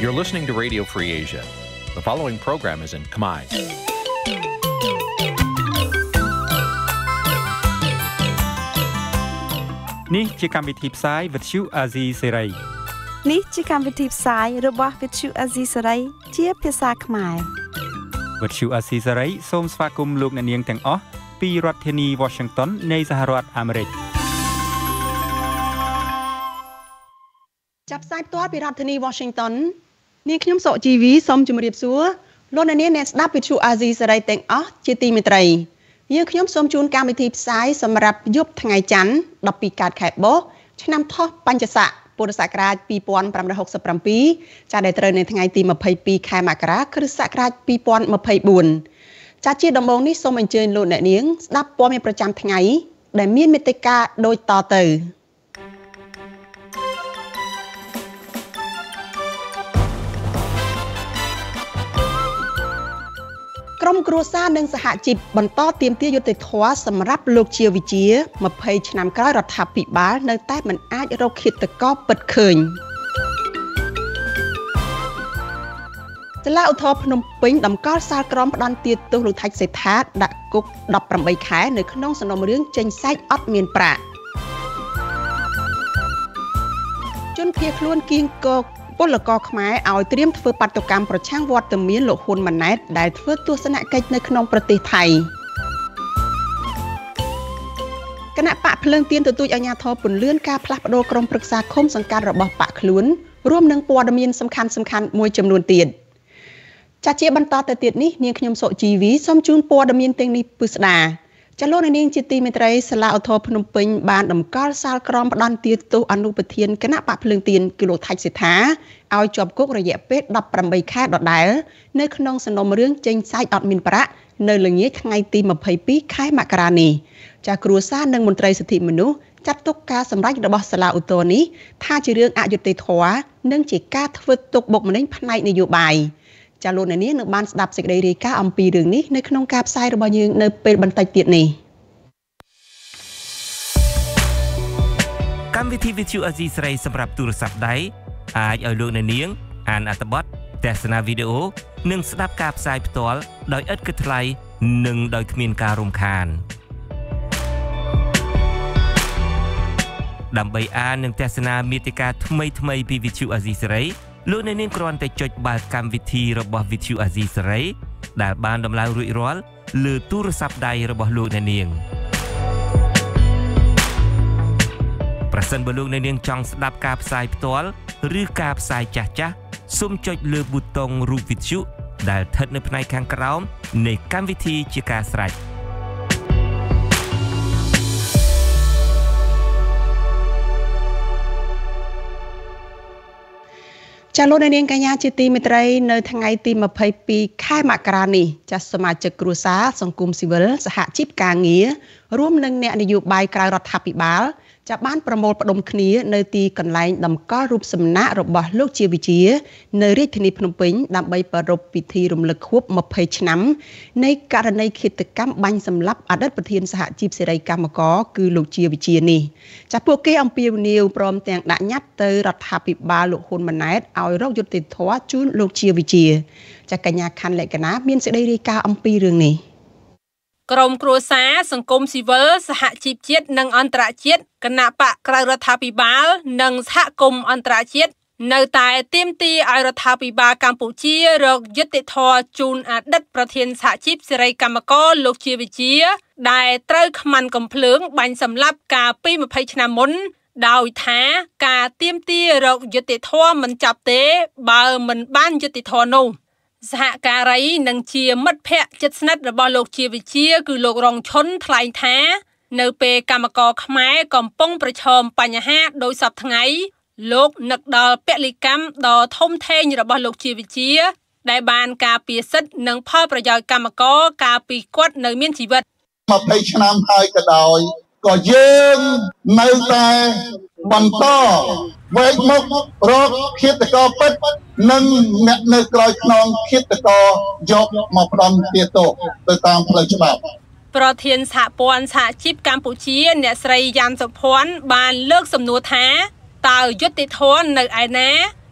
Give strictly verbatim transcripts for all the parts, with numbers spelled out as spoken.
You're listening to Radio Free Asia. The following program is in Khmer. នេះជាកម្មវិធីផ្សាយ Vuthu Azizi Serai នេះជាកម្មវិធីផ្សាយរបស់ Vuthu Azizi Serai ជាភាសាខ្មែរ Vuthu Azizi Serai សូមស្វាគមន៍លោកអ្នកនាងទាំងអស់ពីរដ្ឋធានី Washington នៃសហរដ្ឋអាមេរិកចាប់ផ្សាយផ្ទាល់ពីរដ្ឋធានី Washington នាងខ្ញុំសុកជីវីសូមជម្រាបសួរលោកអ្នកនាងអ្នកស្ដាប់ Vuthu Azizi Serai ទាំងអស់ជាទីមេត្រីយើងខ្ញុំសូមជូនកម្មវិធីផ្សាយសម្រាប់យប់ថ្ងៃច័ន្ទដប់ពីរកើតខែបុស្សឆ្នាំថោះបัญចស័កពុរសករាជពីរពាន់ប្រាំរយហកសិបប្រាំពីរចាដែលត្រូវនៅថ្ងៃទីម្ភៃពីរខែមករាគ្រិស្តសករាជពីរពាន់ម្ភៃបួនចាជាដំបូងនេះសូមអញ្ជើញលោកអ្នកនាងស្ដាប់ព័ត៌មានប្រចាំថ្ងៃដែលមានមេត្តាដូចតទៅក្រុមគ្រួសារនិងសហជីពបន្តទាមទារយុត្តិធម៌សម្រាប់លោកជាវិជាម្ភៃឆ្នាំក្រោយរដ្ឋាភិបាលនៅតែមិនអាចរកឃាតករពិតឃើញសាលាឧទ្ធរភ្នំពេញតម្កល់សាលក្រមផ្ដន្ទាទោសលោកថៃសេដ្ឋាដាក់គុកដប់ប្រាំបីខែនៅក្នុងសំណុំរឿងចេញសាច់អត់មានប្រាក់ជនភៀសខ្លួនគៀងគកពលករខ្មែរឲ្យត្រៀមធ្វើបាតុកម្មប្រឆាំងវត្តមានលោកហ៊ុនម៉ាណែតដែលធ្វើទស្សនកិច្ចនៅក្នុងប្រទេសថៃគណៈបកភ្លើងទៀនទទូចអាជ្ញាធរពន្លឿនការផ្លាស់ប្តូរក្រុមប្រឹក្សាឃុំសង្កាត់របស់បកខ្លួនរួមនឹងព័ត៌មានសំខាន់សំខាន់មួយចំនួនទៀតចាជាបន្តទៅទៀតនេះនាងខ្ញុំសុកជីវីសូមជូនព័ត៌មានទាំងនេះពិស្ដាចលនានាងជាទីមេត្រីសាលាឧទ្ធរភ្នំពេញបានតម្កល់សាលក្រមផ្ដន្ទាទោសអនុប្រធានគណៈបកភ្លើងទៀនគឺលោកថៃសេដ្ឋាឲ្យជាប់គុករយៈពេលដប់ប្រាំបីខែដដែលនៅក្នុងសំណុំរឿងចេញសាច់អត់មានប្រាក់នៅល្ងាចថ្ងៃទីម្ភៃពីរខែមករានេះចាគ្រួសារនិងមន្ត្រីសិទ្ធិមនុស្សចាត់ទុកការសម្រេចរបស់សាលាឧទ្ធរនេះថាជារឿងអយុត្តិធម៌និងជាការធ្វើទុកបុកម្នេញផ្នែកនយោបាយចាលោកអ្នកនាងនឹងបានស្ដាប់សេចក្តីរាយការណ៍អំពីរឿងនេះនៅក្នុងការផ្សាយរបស់យើងនៅពេលបន្តិចទៀតនេះកម្មវិធី Vuthu Azizi Serai សម្រាប់ទូរស័ព្ទដៃអាចឲ្យលោកអ្នកនាងអានអត្ថបទទស្សនាវីដេអូនិងស្ដាប់ការផ្សាយផ្ទាល់ដោយឥតគិតថ្លៃនិងដោយគ្មានការរំខានដើម្បីអាននិងទស្សនាមាតិកាថ្មីៗពី Vuthu Azizi Seraiលោកអ្នកនាងគ្រាន់តែចុចបាល់កម្មវិធីរបស់ Vuthu Azizi Serai ដែលបានដំឡើងរួចរាល់លើទូរស័ព្ទដៃរបស់លោកអ្នកនាងប្រសិនបើលោកអ្នកនាងចង់ស្ដាប់ការផ្សាយផ្ទាល់ឬការផ្សាយចាស់ចាស់សូមចុចលើប៊ូតុងរូប Vuthu ដែលស្ថិតនៅផ្នែកខាងក្រោមនៃកម្មវិធីជាការស្រេចចាលោកនាងកញ្ញាជាទីមេត្រីនៅថ្ងៃទីម្ភៃពីរខែមករានេះចាសមាជិកគ្រួសារសង្គមស៊ីវិលសហជីពការងាររួមនឹងអ្នកនយោបាយក្រៅរដ្ឋាភិបាលចាបានប្រមូលផ្ដុំគ្នានៅទីកន្លែងតម្កល់រូបសំណាករបស់លោកជាវិជានៅរាជធានីភ្នំពេញដើម្បីប្រារព្ធពិធីរំលឹកខួបម្ភៃឆ្នាំនៃករណីឃាតកម្មបាញ់សម្លាប់អតីតប្រធានសហជីពសេរីកម្មករគឺលោកជាវិជានេះចាពួកគេអំពាវនាវព្រមទាំងដាក់ញត្តិទៅរដ្ឋាភិបាលលោកហ៊ុនម៉ាណែតឲ្យរកយុត្តិធម៌ជូនលោកជាវិជាចាកញ្ញាខាន់លក្ខណាមានសេចក្តីរាយការណ៍អំពីរឿងនេះក្រុមគ្រួសារសង្គមស៊ីវិលសហជីពជាតិនិងអន្តរជាតិគណៈបកក្រៅរដ្ឋាភិបាលនិងសហគមន៍អន្តរជាតិនៅតែទាមទារឲ្យរដ្ឋាភិបាលកម្ពុជារកយុត្តិធម៌ជូនអតីតប្រធានសហជីពសេរីកម្មករលោកជាវិជាដែលត្រូវខ្មាន់កំភ្លើងបាញ់សម្លាប់កាលពីម្ភៃឆ្នាំមុនដោយថាការទាមទាររកយុត្តិធម៌មិនចាប់ទេបើមិនបានយុត្តិធម៌នោះសហការីនិងជាមិត្តភ័ក្តិជិតស្និទ្ធរបស់លោកជាវិជាគឺលោករងឈុនថ្លែងថានៅពេលកម្មករខ្មែរកំពុងប្រឈមបញ្ហាដោយសពថ្ងៃលោកនឹកដល់ពលិកម្មដ៏ធំធេងរបស់លោកជាវិជាដែលបានការពារសិទ្ធិនិងផលប្រយោជន៍កម្មករកាលពីគាត់នៅមានជីវិតម្ភៃឆ្នាំហើយក៏ដោយក៏យើងនៅតែបន្តវេកមុខរកឃាតករពិតនិងអ្នកនៅក្រោយខ្នងឃាតករយកមកផ្ដន់ទាទោសទៅតាមផ្លូវច្បាប់ប្រធានសហព័ន្ធសហជីពកម្ពុជាអ្នកស្រីយ៉ាន់សុភ័ណ្ឌបានលើកសំណួរថាតើយុត្តិធម៌នៅឯណា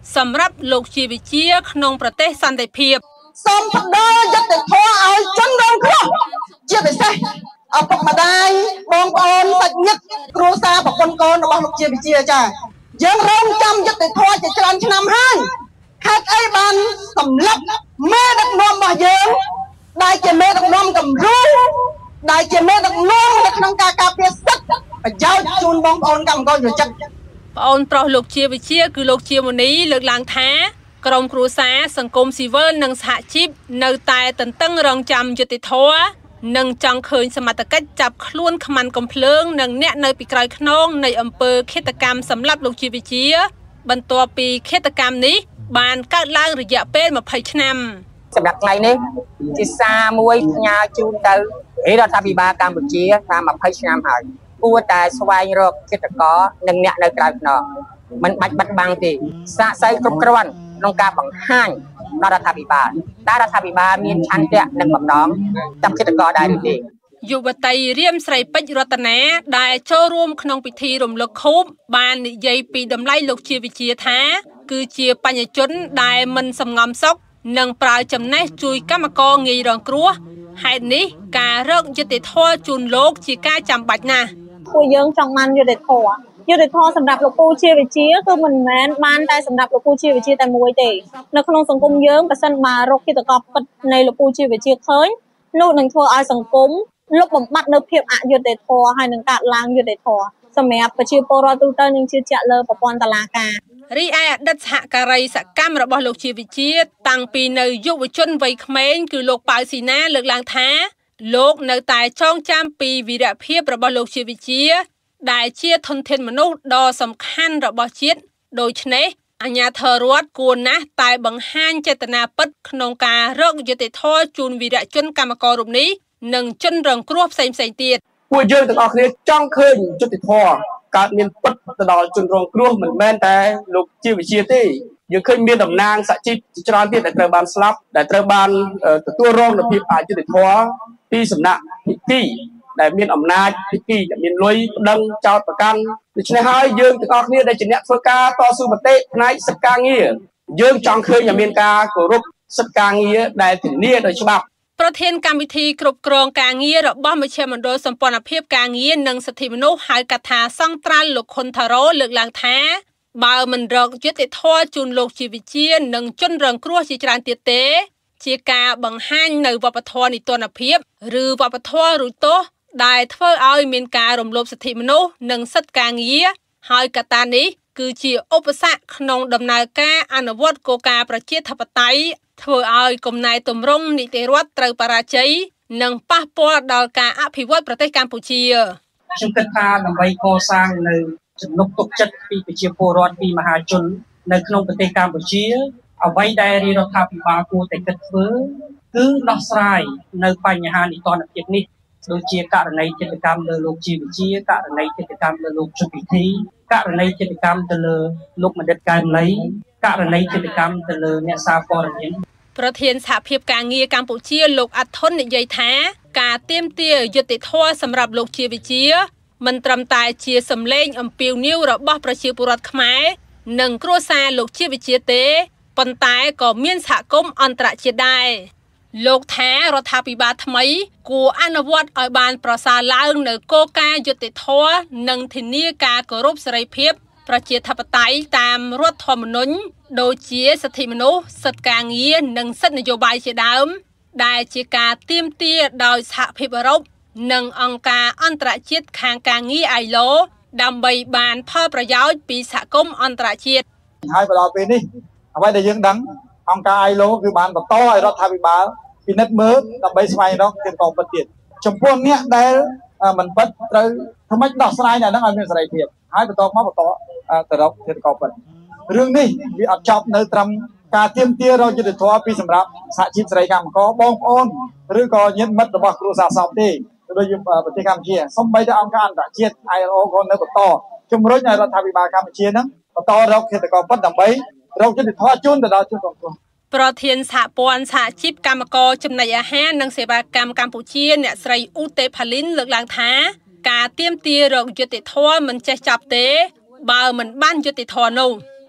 សម្រាប់លោកជាវិជាក្នុងប្រទេសសន្តិភាពសូមបដូរយុត្តិធម៌ឲ្យជនរងគ្រោះជាពិសេសឪពុកម្ដាយបងប្អូនសាច់ញាតិគ្រួសារប្រពន្ធកូនរបស់លោកជាវិជាចាយើងរងចាំយុត្តិធម៌ជាច្រើនឆ្នាំហើយហេតុអីបានសម្លាប់មេដឹកនាំរបស់យើងដែលជាមេដឹកនាំគំរូដែលជាមេដឹកនាំនៅក្នុងការការពារសិទ្ធិប្រយោជន៍ជូនបងប្អូនកម្មករយុវជនប្អូនប្រុសលោកជាវិជាគឺលោកជាមុនីលើកឡើងថាក្រុមគ្រួសារសង្គមស៊ីវិលនិងសហជីពនៅតែទន្ទឹងរង់ចាំយុត្តិធម៌និងចង់ឃើញសមត្ថកិច្ចចាប់ខ្លួនខ្មាន់កំភ្លើងនិងអ្នកនៅពីក្រោយខ្នងនៃអំពើឃាតកម្មសម្លាប់លោកជាវិជាបន្ទាប់ពីឃាតកម្មនេះបានកើតឡើងរយៈពេលម្ភៃឆ្នាំសម្រាប់ថ្ងៃនេះជាសារមួយផ្ញើជូនទៅរដ្ឋាភិបាលកម្ពុជាថាម្ភៃឆ្នាំហើយគួរតែស្វែងរកឃាតករនិងអ្នកនៅក្រៅខ្នងមិនបាច់បិទបាំងទេសាកសីគ្រប់គ្រាន់ក្នុងការបង្ហាញដល់រដ្ឋាភិបាលតើរដ្ឋាភិបាលមានឆន្ទៈនិងបំណងចាប់ឃាតករដែរឬទេយុវតីរៀមស្រីពេជ្ររតនាដែលចូលរួមក្នុងពិធីរំលឹកខួបបាននិយាយពីតម្លៃលោកជាវិជាថាគឺជាបញ្ញជនដែលមិនសំងំសុខនិងប្រើចំណេះជួយកម្មករងាយរងគ្រោះហេតុនេះការរកយុត្តិធម៌ជូនលោកជាការចាំបាច់ណាស់ពួកយើងចង់បានយុត្តិធម៌យុត្តិធម៌សម្រាប់លោកពូជាវិជាគឺមិនមែនបានតែសម្រាប់លោកពូជាវិជាតែមួយទេនៅក្នុងសង្គមយើងបើសិនមករកឃាតករពិតនៃលោកពូជាវិជាឃើញនោះនឹងធ្វើឲ្យសង្គមលុបបំបាត់នៅភាពអយុត្តិធម៌ហើយនឹងកើតឡើងយុត្តិធម៌សម្រាប់ប្រជាពលរដ្ឋទូទៅនឹងជឿជាក់លើប្រព័ន្ធតុលាការរីឯអតីតសហការីសកម្មរបស់លោកជាវិជាតាំងពីនៅយុវជនវ័យក្មេងគឺលោកប៉ៅស៊ីណាលើកឡើងថាលោកនៅតែចងចាំពីវីរភាពរបស់លោកជាវិជាដែលជាធនធានមនុស្សដ៏សំខាន់របស់ជាតិដូច្នេះអាជ្ញាធររដ្ឋគួរណាស់តែបង្ហាញចេតនាពិតក្នុងការរកយុត្តិធម៌ជូនវីរជនកម្មកររូបនេះនិងជនរងគ្រោះផ្សេងៗទៀតពួកយើងទាំងអស់គ្នាចង់ឃើញយុត្តិធម៌កើតមានពិតទៅដល់ជនរងគ្រោះមិនមែនតែលោកជាវិជាទេយើងឃើញមានតំណាងសហជីពជាច្រើនទៀតដែលត្រូវបានស្លាប់ដែលត្រូវបានទទួលរងនូវភាពអយុត្តិធម៌ពីសំណាក់ភាគីដែលមានអំណាចភាគីដែលមានលុយប្តឹងចោទប្រកាន់ដូច្នេះហើយយើងទាំងអស់គ្នាដែលជាអ្នកធ្វើការតស៊ូមតិផ្នែកសិទ្ធិការងារយើងចង់ឃើញឲ្យមានការគោរពសិទ្ធិការងារដែលធានាដោយច្បាប់ប្រធានកម្មវិធីគ្រប់គ្រងការងាររបស់មជ្ឈមណ្ឌលសម្ព័ន្ធភាពការងារនិងសិទ្ធិមនុស្សហៅកាត់ថាសង្ត្រាល់លោកខុនថារ៉ូលើកឡើងថាបើមិនរកយុត្តិធម៌ជូនលោកជាវិជានិងជនរងគ្រោះជាច្រើនទៀតទេជាការបង្ហាញនៅវប្បធម៌នីតិរដ្ឋភាពឬវប្បធម៌រូតូសដែលធ្វើឲ្យមានការរំលោភសិទ្ធិមនុស្សនិងសិទ្ធិការងារហើយកត្តានេះគឺជាឧបសគ្គក្នុងដំណើរការអនុវត្តគោលការណ៍ប្រជាធិបតេយ្យធ្វើឲ្យគំណែទម្រង់នីតិរដ្ឋត្រូវបរាជ័យនិងប៉ះពាល់ដល់ការអភិវឌ្ឍប្រទេសកម្ពុជាខ្ញុំគិតថាដើម្បីកសាងនៅចំណុចទុកចិត្តពីប្រជាពលរដ្ឋពីមហាជននៅក្នុងប្រទេសកម្ពុជាអ្វីដែលរដ្ឋាភិបាលគួរតែគិតធ្វើគឺដោះស្រាយនៅបញ្ហានីតិរដ្ឋភាពនេះដូចជាករណីកិច្ចកម្មលើលោកជាវិជាករណីកិច្ចកម្មលើលោកជុំពិធីករណីកិច្ចកម្មទៅលើលោកបណ្ឌិតកែមលីករណីកិច្ចកម្មទៅលើអ្នកសារព័ត៌មានប្រធានសហភាពការងារកម្ពុជាលោកអាត់ធុននិយាយថាការទាមទារយុត្តិធម៌សម្រាប់លោកជាវិជាមិនត្រឹមតែជាសម្លេងអំពាវនាវរបស់ប្រជាពលរដ្ឋខ្មែរនិងគ្រួសារលោកជាវិជាទេប៉ុន្តែក៏មានសហគមន៍អន្តរជាតិដែរលោកថារដ្ឋាភិបាលថ្មីគួរអនុវត្តឲ្យបានប្រសើរឡើងនៅគោលការណ៍យុត្តិធម៌និងធានាការគោរពសេរីភាពប្រជាធិបតេយ្យតាមរដ្ឋធម្មនុញ្ញដូចជាសិទ្ធិមនុស្សសិទ្ធិការងារនិងសិទ្ធិនយោបាយជាដើមដែលជាការទាមទារដោយសហភាពអឺរ៉ុបនិងអង្គការអន្តរជាតិខាងការងារ អាយ ឡូ ដើម្បីបានផលប្រយោជន៍ពីសហគមន៍អន្តរជាតិហើយមកដល់ពេលនេះអ្វីដែលយើងដឹងអង្គការ អាយ ឡូ គឺបានបន្តឲ្យរដ្ឋាភិបាលពិនិត្យមើលដើម្បីស្វែងរកគោលការណ៍ពិតទៀតចំពោះអ្នកដែលមិនពិតត្រូវធ្វើម៉េចដោះស្រាយនៅហ្នឹងឲ្យមានសេរីភាពហើយបន្តមកបន្តទៅរកគោលការណ៍ពិតរឿងនេះវាអត់ចប់នៅត្រឹមការទាមទាររកយុត្តិធម៌ពីសម្រាប់សហជីពសេរីកម្មករបងប្អូនឬក៏ញាតិមិត្តរបស់គ្រួសារសពទេដូចប្រទេសកម្ពុជាសូម្បីតែអង្គការអន្តរជាតិ អាយ ឡូ ក៏នៅបន្តជំរុញឲ្យរដ្ឋាភិបាលកម្ពុជាហ្នឹងបន្តរកគោលការណ៍ពិតដើម្បីរកយុត្តិធម៌ជូនទៅដល់ជនរងគ្រោះប្រធានសហព័ន្ធសហជីពកម្មករចំណីអាហារនិងសេវាកម្មកម្ពុជាអ្នកស្រីអ៊ូតេផាលីនលើកឡើងថាការទាមទាររកយុត្តិធម៌មិនចេះចប់ទេបើមិនបានយុត្តិធម៌នោះ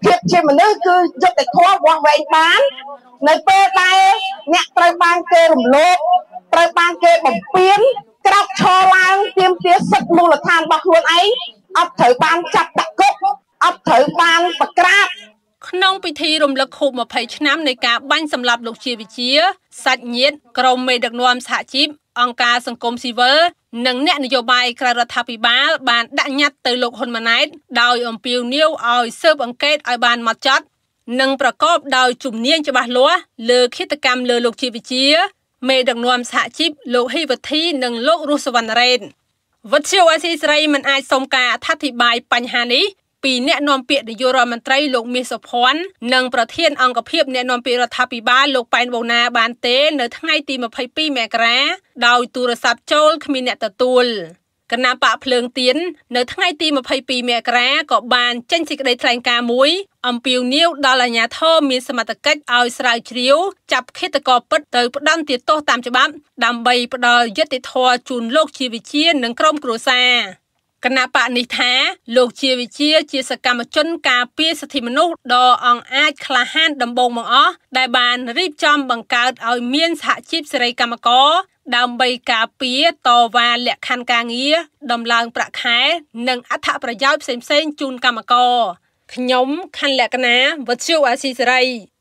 ភាពជាមនុស្សគឺយុត្តិធម៌វាស់វែងបាននៅពេលដែលអ្នកត្រូវបានគេរំលោភត្រូវបានគេបំពានក្រោកឈរឡើងទាមទារសិទ្ធិមូលដ្ឋានរបស់ខ្លួនឯងអត់ត្រូវបានចាប់ដាក់គុកអត់ត្រូវបានប្រក្រាបក្នុងពិធីរំលឹកខួបម្ភៃឆ្នាំនៃការបាញ់សម្លាប់លោកជាវិជាសាច់ញាតិក្រុមមេដឹកនាំសហជីពអង្គការសង្គមស៊ីវិលនិងអ្នកនយោបាយក្រៅរដ្ឋាភិបាលបានដាក់ញត្តិទៅលោកហ៊ុនម៉ាណែតដោយអំពាវនាវឲ្យស៊ើបអង្កេតឲ្យបានហ្មត់ចត់និងប្រកបដោយជំនាញច្បាស់លាស់លើឃាតកម្មលើលោកជាវិជាមេដឹកនាំសហជីពលោកហ៊ីវុធីនិងលោករស់សវណ្ណរ៉េនវិទ្យុអាស៊ីសេរីមិនអាចសុំការអធិប្បាយបញ្ហានេះពីអ្នកនាំពាក្យនាយករដ្ឋមន្ត្រីលោកមាសសុភ័ណ្ឌនិងប្រធានអង្គភិបអ្នកនាំពាក្យរដ្ឋាភិបាលលោកប៉ែនបូណាបានទេនៅថ្ងៃទីម្ភៃពីរមករាដោយទូរស័ព្ទចូលគ្មានអ្នកទទួលគណៈបកភ្លើងទៀននៅថ្ងៃទីម្ភៃពីរមករាក៏បានចេញសេចក្តីថ្លែងការណ៍មួយអំពាវនាវដល់អាជ្ញាធរមានសមត្ថកិច្ចឲ្យស្រាវជ្រាវចាប់ឃាតករពិតទៅផ្តន្ទាទោសតាមច្បាប់ដើម្បីផ្ដល់យុត្តិធម៌ជូនលោកជាវិជានិងក្រុមគ្រួសារគណៈបកនេះថាលោកជាវិជាជាសកម្មជនការពារសិទ្ធិមនុស្សដ៏អង្អាចក្លាហានដំបូងបង្អស់ដែលបានរៀបចំបង្កើតឲ្យមានសហជីពសេរីកម្មករដើម្បីការពារតវ៉ាលក្ខខណ្ឌការងារដំឡើងប្រាក់ខែនិងអត្ថប្រយោជន៍ផ្សេងៗជូនកម្មករខ្ញុំខណ្ឌលក្ខណាវិទ្យុអាស៊ីសេរី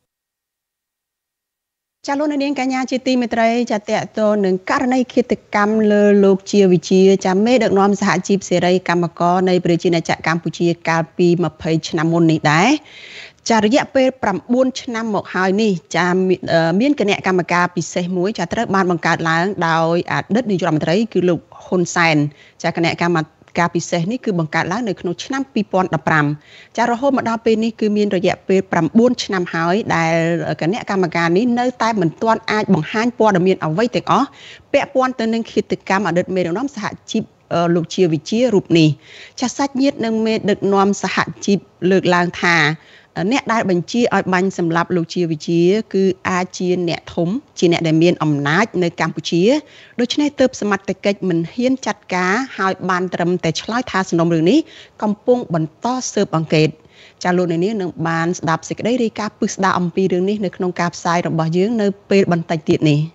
ចាលោកនាងកញ្ញាជាទីមេត្រីចាតកតនឹងករណីឃាតកម្មលើលោកជាវិជាចាមេដឹកនាំសហជីពសេរីកម្មករនៃប្រជាណាចក្រកម្ពុជាកាលពីម្ភៃឆ្នាំមុននេះដែរចារយៈពេលប្រាំបួនឆ្នាំមកហើយនេះចាមានគណៈកម្មការពិសេសមួយចាត្រូវបានបង្កើតឡើងដោយអតីតនាយករដ្ឋមន្ត្រីគឺលោកហ៊ុនសែនចាគណៈកម្មការពិសេសនេះគឺបង្កើតឡើងនៅក្នុងឆ្នាំពីរពាន់ដប់ប្រាំចារហូតមកដល់ពេលនេះគឺមានរយៈពេលប្រាំបួនឆ្នាំហើយដែលគណៈកម្មការនេះនៅតែមិនទាន់អាចបង្ហាញព័ត៌មានអ្វីទាំងអស់ពាក់ព័ន្ធទៅនឹងឃាតកម្មអតីតមេដឹកនាំសហជីពលោកជាវិជារូបនេះចាសាច់ញាតិនិងមេដឹកនាំសហជីពលើកឡើងថាអ្នកដែលបញ្ជាឲ្យបាញ់សម្លាប់លោកជាវិជាគឺអាចជាអ្នកធំជាអ្នកដែលមានអំណាចនៅកម្ពុជាដូច្នេះទើបសមត្ថកិច្ចមិនហ៊ានចាត់ការឲ្យបានត្រឹមតែឆ្លើយថាសំណុំរឿងនេះកំពុងបន្តស៊ើបអង្កេតចាលោកនាងនឹងបានស្ដាប់សេចក្តីរាយការណ៍ពិស្ដារអំពីរឿងនេះនៅក្នុងការផ្សាយរបស់យើងនៅពេលបន្តិចទៀតនេះ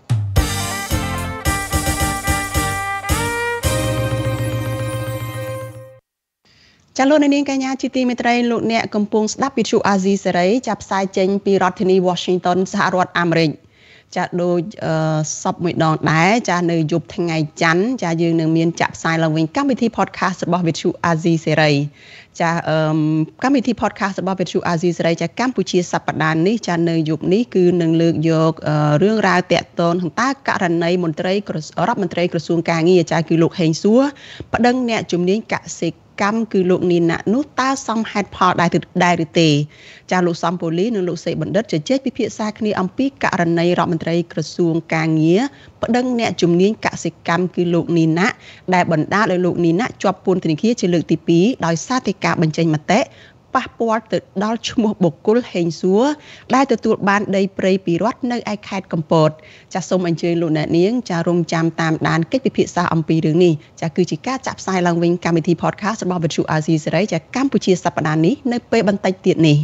ចាលោកនាងកញ្ញាជាទីមេត្រីលោកអ្នកកំពុងស្ដាប់វិទ្យុអាស៊ីសេរីចាប់ផ្សាយចេញពីរដ្ឋធានី Washington សហរដ្ឋអាមេរិកចាដូចសពមួយដងដែរចានៅយប់ថ្ងៃច័ន្ទចាយើងនឹងមានចាក់ផ្សាយឡើងវិញកម្មវិធី podcast របស់វិទ្យុអាស៊ីសេរីចាកម្មវិធី podcast របស់វិទ្យុអាស៊ីសេរីចាកម្ពុជាសប្តាហ៍នេះចានៅយប់នេះគឺនឹងលើកយករឿងរ៉ាវតាក់ទងនឹងតើករណីមន្ត្រីរដ្ឋមន្ត្រីក្រសួងការងារចាគឺលោកហេងសួរប្តឹងអ្នកជំនាញកសិកម្មគឺលោកនីណានោះតើសមហេតុផលដែរដែរឬទេចាលោកសំពូលីនិងលោកសេបណ្ឌិតជជែកពិភាក្សាគ្នាអំពីករណីរដ្ឋមន្ត្រីក្រសួងការងារប្តឹងអ្នកជំនាញកសិកម្មគឺលោកនីណាដែលបណ្ដាលឲ្យលោកនីណាជាប់ពន្ធនាគារជាលើកទីពីរដោយសារតែការបញ្ចេញមតិប៉ះពាល់ទៅដល់ឈ្មោះបុគ្គលហេងសួរដែលទទួលបានដីព្រៃពីរដ្ឋនៅឯខេត្តកំពតចាសូមអញ្ជើញលោកអ្នកនាងចារងចាំតាមដានកិច្ចពិភាក្សាអំពីរឿងនេះចាគឺជាការចាក់ផ្សាយឡើងវិញកម្មវិធី podcast របស់វិទ្យុអាស៊ីសេរីចាកម្ពុជាសប្តាហ៍នេះនៅពេលបន្តិចទៀតនេះ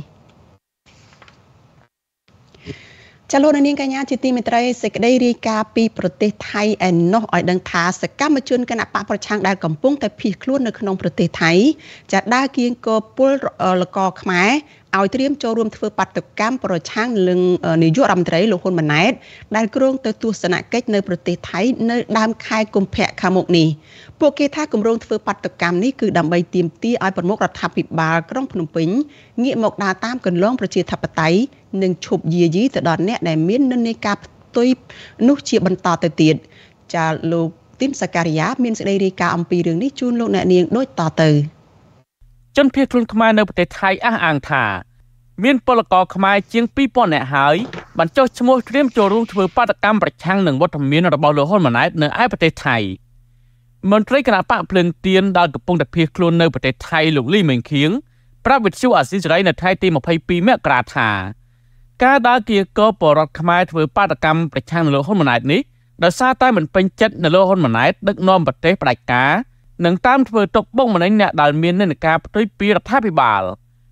ចាលោកនាងកញ្ញាជាទីមេត្រីសេចក្តីរាយការណ៍ពីប្រទេសថៃឯណោះឲ្យដឹងថាសកម្មជនគណបកប្រឆាំងដែលកំពុងតែភៀសខ្លួននៅក្នុងប្រទេសថៃចាដើរគៀងគរពលលកខ្មែរឲ្យត្រៀមចូលរួមធ្វើបាតុកម្មប្រឆាំងនឹងនាយករដ្ឋមន្ត្រីលោកហ៊ុនម៉ាណែតដែលគ្រោងទៅទស្សនកិច្ចនៅប្រទេសថៃនៅដើមខែកុម្ភៈខាងមុខនេះពួកគេថាគម្រោងធ្វើបាតុកម្មនេះគឺដើម្បីទាមទារឲ្យប្រមុខរដ្ឋាភិបាលក្រុងភ្នំពេញងាកមកដើរតាមគន្លងប្រជាធិបតេយ្យនិងឈប់យាយីទៅដល់អ្នកដែលមាននិន្នាការផ្ទុយនោះជាបន្តទៅទៀតចាលោកទីមសការីយ៉ាមានសេចក្តីរាយការណ៍អំពីរឿងនេះជូនលោកអ្នកនាងដូចតទៅជនភៀសខ្លួនខ្មែរនៅប្រទេសថៃអះអាងថាមានពលករខ្មែរជាងពីរពាន់នាក់ហើយបានចុះឈ្មោះត្រៀមចូលរួមធ្វើបាតកម្មប្រឆាំងនឹងវត្តមានរបស់លោកហ៊ុនម៉ាណែតនៅឯប្រទេសថៃមន្ត្រីគណៈបកភ្លើងទៀនដែលកំពុងតែភៀសខ្លួននៅប្រទេសថៃលោកលីមេងខៀងប្រាប់វិទ្យុអាស៊ីសេរីនៅថ្ងៃទីម្ភៃពីរមករាថាការដើរគៀកបរដ្ឋខ្មែរធ្វើបាតកម្មប្រឆាំងនឹងលោកហ៊ុនម៉ាណែតនេះដោយសារតែមិនពេញចិត្តនៅលោកហ៊ុនម៉ាណែតដឹកនាំប្រទេសផ្ដាច់ការនិងតាមធ្វើទុកបុកម្នេញអ្នកដែលមាននិន្នាការផ្ទុយពីរដ្ឋាភិបាល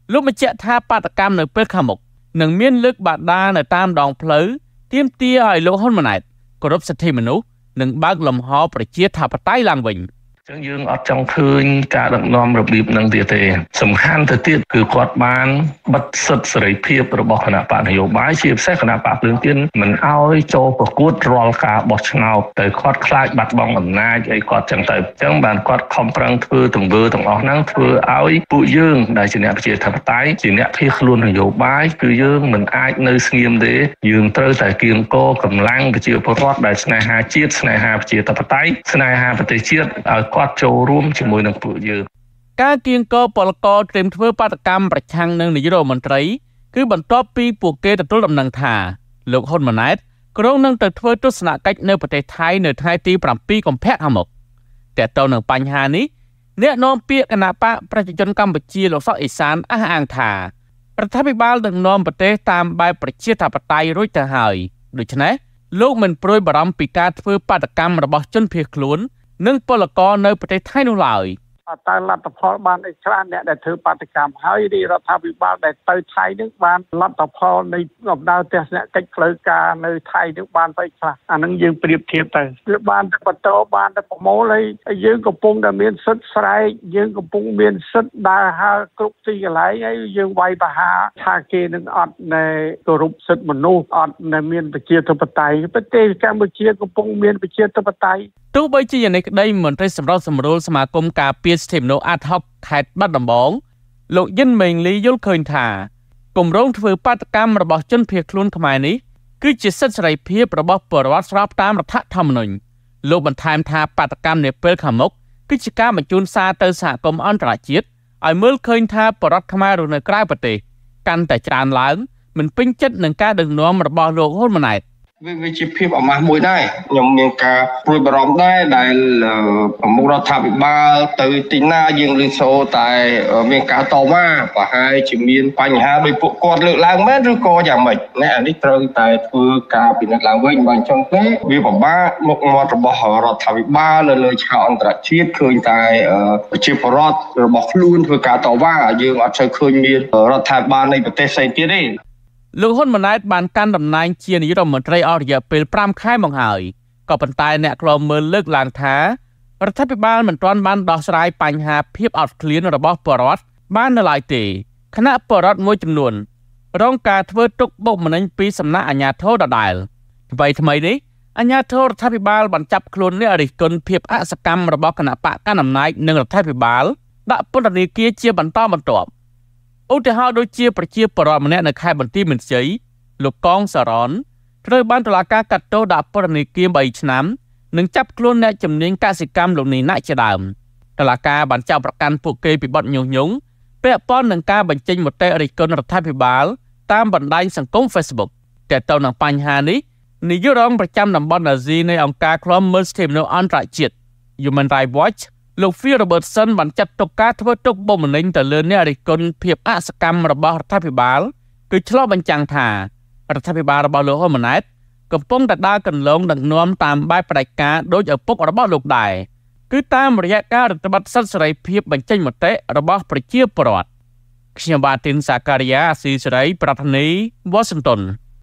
លោកបញ្ជាក់ថាបាតកម្មនៅពេលខាងមុខនឹងមានលើកបាដានៅតាមដងផ្លូវទាមទារឲ្យលោកហ៊ុនម៉ាណែតគោរពសិទ្ធិមនុស្សនិងបើកលំហប្រជាធិបតេយ្យឡើងវិញចឹងយើងអត់ចង់ឃើញការដឹកនាំរបៀបនឹងទៀតទេសំខាន់ទៅទៀតគឺគាត់បានបិទសិទ្ធិសេរីភាពរបស់គណៈបកនយោបាយជាពិសេសគណៈបកភ្លើងទៀនមិនឲ្យចូលប្រកួតរាល់ការបោះឆ្នោតទៅគាត់ខ្លាចបាត់បង់អំណាចអីគាត់ចឹងទៅចឹងបានគាត់ខំប្រឹងធ្វើទង្វើទាំងអស់ហ្នឹងធ្វើឲ្យពួកយើងដែលជាអ្នកប្រជាធិបតេយ្យជាអ្នកភៀសខ្លួននយោបាយគឺយើងមិនអាចនៅស្ងៀមទេយើងត្រូវតែគៀងគរកម្លាំងប្រជាពលរដ្ឋដែលស្នេហាជាតិស្នេហាប្រជាធិបតេយ្យស្នេហាប្រទេសជាតិឲ្យគាត់ចូលរួមជាមួយនឹងពួកយើងការគៀងគរពលករត្រៀមធ្វើបាតកម្មប្រឆាំងនឹងនាយករដ្ឋមន្ត្រីគឺបន្ទាប់ពីពួកគេទទួលដំណឹងថាលោកហ៊ុនម៉ាណែតក្រុងនឹងទៅធ្វើទស្សនកិច្ចនៅប្រទេសថៃនៅថ្ងៃទីប្រាំពីរកុម្ភៈខាងមុខតែទៅនឹងបញ្ហានេះអ្នកនាំពាក្យគណៈបកប្រជាជនកម្ពុជាលោកសុកអេសានអះអាងថារដ្ឋាភិបាលដឹកនាំប្រទេសតាមបែបប្រជាធិបតេយ្យរួចទៅហើយដូច្នេះលោកមិនព្រួយបារម្ភពីការធ្វើបាតកម្មរបស់ជនភៀសខ្លួននិងពលករនៅប្រទេសថៃនោះឡើយតើលទ្ធផលបានអីខ្លះអ្នកដែលធ្វើបាតកម្មហើយរាជរដ្ឋាភិបាលដែលទៅថៃនឹងបានលទ្ធផលនៃដំណើរទស្សនកិច្ចផ្លូវការនៅថៃនឹងបានទៅខ្លះអានឹងយើងប្រៀបធៀបទៅវាបានទៅបន្តបានទៅប្រមូលហើយយើងកំពុងតែមានសិទ្ធិស្រែកយើងកំពុងមានសិទ្ធិដើរហើរគ្រប់ទីកន្លែងហើយយើងវាយប្រហារថាគេនឹងអត់នៅគោរពសិទ្ធិមនុស្សអត់នៅមានប្រជាធិបតេយ្យប្រទេសកម្ពុជាកំពុងមានប្រជាធិបតេយ្យទោះបីជាយ៉ាងនេះក្តីមន្ត្រីសម្របសម្រួលសមាគមការពារសិទ្ធិមនុស្សអាតហុកខេត្តបាត់ដំបងលោកយិនមេងលីយល់ឃើញថាគម្រោងធ្វើបាតកម្មរបស់ជនភៀសខ្លួនខ្មែរនេះគឺជាសិទ្ធិសេរីភាពរបស់ពលរដ្ឋស្របតាមរដ្ឋធម្មនុញ្ញលោកបន្ថែមថាបាតកម្មនាពេលខាងមុខគឺជាការបញ្ជូនសារទៅសហគមន៍អន្តរជាតិឲ្យមើលឃើញថាពលរដ្ឋខ្មែររស់នៅក្រៅប្រទេសកាន់តែច្រើនឡើងមិនពេញចិត្តនឹងការដឹកនាំរបស់លោកហ៊ុនម៉ាណែតវាជាភាពអាម៉ាស់មួយដែរខ្ញុំមានការព្រួយបារម្ភដែរដែលប្រមុខរដ្ឋាភិបាលទៅទីណាយើងឮសូរតែមានការតវ៉ាប្រហែលជាមានបញ្ហាដោយពួកគាត់លើកឡើងមែនឬក៏យ៉ាងម៉េចណាអានេះត្រូវតែធ្វើការពិនិត្យឡើងវិញបើអញ្ចឹងទេវាពិបាកមុខមាត់របស់រដ្ឋាភិបាលនៅលើឆាកអន្តរជាតិឃើញតែប្រជាពលរដ្ឋរបស់ខ្លួនធ្វើការតវ៉ាយើងអត់សូវឃើញមានរដ្ឋាភិបាលនៃប្រទេសផ្សេងទៀតទេលោកហ៊ុនម៉ាណែតបានកាន់តំណែងជានាយករដ្ឋមន្ត្រីអស់រយៈពេលប្រាំខែមកហើយក៏ប៉ុន្តែអ្នកខ្លោមមើលលើកឡើងថារដ្ឋាភិបាលមិនទាន់បានដោះស្រាយបញ្ហាភាពអត់ឃ្លានរបស់ពលរដ្ឋបាននៅឡើយទេគណៈពលរដ្ឋមួយចំនួនរងការធ្វើទុកបុកម្នេញពីសំណាក់អាជ្ញាធរដដែលថ្មីថ្មីនេះអាជ្ញាធររដ្ឋាភិបាលបានចាប់ខ្លួនអ្នករិះគន់ភាពអសកម្មរបស់គណៈបកកណ្ដាលអំណាចនិងរដ្ឋាភិបាលដាក់ពន្ធនាគារជាបន្តបន្ទាប់ឧទាហរណ៍ដូចជាប្រជាពលរដ្ឋម្នាក់នៅខេត្តបន្ទាយមានជ័យលោកកងសារ៉នត្រូវបានតុលាការកាត់ទោសដាក់ពន្ធនាគារបីឆ្នាំនិងចាប់ខ្លួនអ្នកជំនាញកសិកម្មលោកនីណាក់ជាដើមតុលាការបានចោទប្រកាន់ពួកគេពីបទញុះញង់ពាក់ព័ន្ធនឹងការបញ្ចេញមតិរិះគន់រដ្ឋាភិបាលតាមបណ្ដាញសង្គម Facebook តែទៅនឹងបញ្ហានេះនាយករងប្រចាំតំបន់អាស៊ីនៃអង្គការឃ្លាំមើលសិទ្ធិមនុស្សអន្តរជាតិ Human Rights Watchលោក Phil Robertson បានចាត់ទុកការធ្វើទុកបុកម្នេញទៅលើអ្នករិះគន់ភាពអសកម្មរបស់រដ្ឋាភិបាលគឺឆ្លុះបញ្ចាំងថារដ្ឋាភិបាលរបស់លោកហ៊ុនម៉ាណែតកំពុងតែដើរកន្លងដឹកនាំតាមបែបផ្ដាច់ការដោយឪពុករបស់លោកដែរគឺតាមរយៈការរដ្ឋបတ်សិទ្ធិសេរីភាពបញ្ចេញមតិរបស់ប្រជាពលរដ្ឋខ្ញុំបាទទីនសាការីយ៉ាអាស៊ីសេរីប្រធានាធិបតី Washington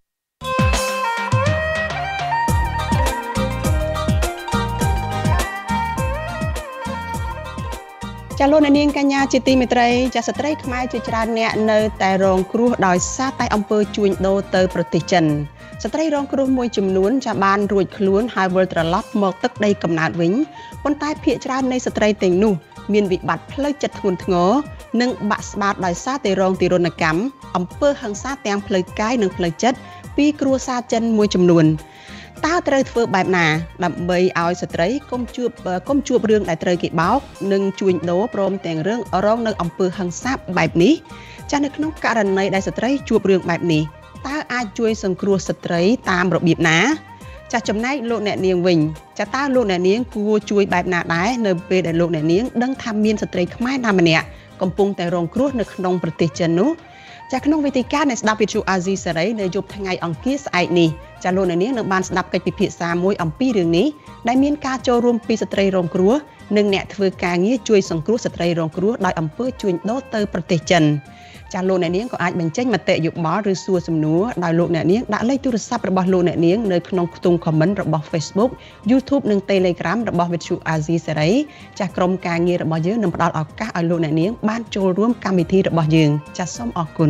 ចាលោកនាងកញ្ញាជាទីមេត្រីចាស្ត្រីខ្មែរជាច្រើនអ្នកនៅតែរងគ្រោះដោយសារតែអំពើជួញដូរទៅប្រទេសចិនស្ត្រីរងគ្រោះមួយចំនួនចាបានរួចខ្លួនហើយវិលត្រឡប់មកទឹកដីកំណើតវិញប៉ុន្តែភាគច្រើននៃស្ត្រីទាំងនោះមានវិបត្តិផ្លូវចិត្តធ្ងន់ធ្ងរនិងបាក់ស្បាតដោយសារតែរងទារុណកម្មអំពើហិង្សាទាំងផ្លូវកាយនិងផ្លូវចិត្តពីគ្រួសារចិនមួយចំនួនតើត្រូវធ្វើបែបណាដើម្បីឲ្យស្ត្រីកុំជួបកុំជួបរឿងដែលត្រូវគេបោកនិងជួញដូរព្រមទាំងរឿងរងនៅអំពើហិង្សាបែបនេះចានៅក្នុងករណីដែលស្ត្រីជួបរឿងបែបនេះតើអាចជួយសង្គ្រោះស្ត្រីតាមរបៀបណាចាចំណែកលោកអ្នកនាងវិញចាតើលោកអ្នកនាងគួរជួយបែបណាដែរនៅពេលដែលលោកអ្នកនាងដឹងថាមានស្ត្រីខ្មែរណាម្នាក់កំពុងតែរងគ្រោះនៅក្នុងប្រទេសចិននោះចាក្នុងវេទិកានៃស្ដាប់វិទ្យុអាស៊ីសេរីនៅយប់ថ្ងៃអង្គារស្អែកនេះចាលោកអ្នកនាងនឹងបានស្ដាប់កិច្ចពិភាក្សាមួយអំពីរឿងនេះដែលមានការចូលរួមពីស្ត្រីរងគ្រោះនិងអ្នកធ្វើការងារជួយសង្គ្រោះស្ត្រីរងគ្រោះដោយអំពើជួញដូរទៅប្រទេសចិនចាលោកអ្នកនាងក៏អាចបញ្ចេញមតិយោបល់ឬសួរសំណួរដោយលោកអ្នកនាងដាក់លេខទូរស័ព្ទរបស់លោកអ្នកនាងនៅក្នុងខ្ទង់ comment របស់ Facebook YouTube និង Telegram របស់ Vithu Azizi Serai ចាក្រុមការងាររបស់យើងនឹងផ្ដល់ឱកាសឲ្យលោកអ្នកនាងបានចូលរួមកម្មវិធីរបស់យើងចាសូមអរគុណ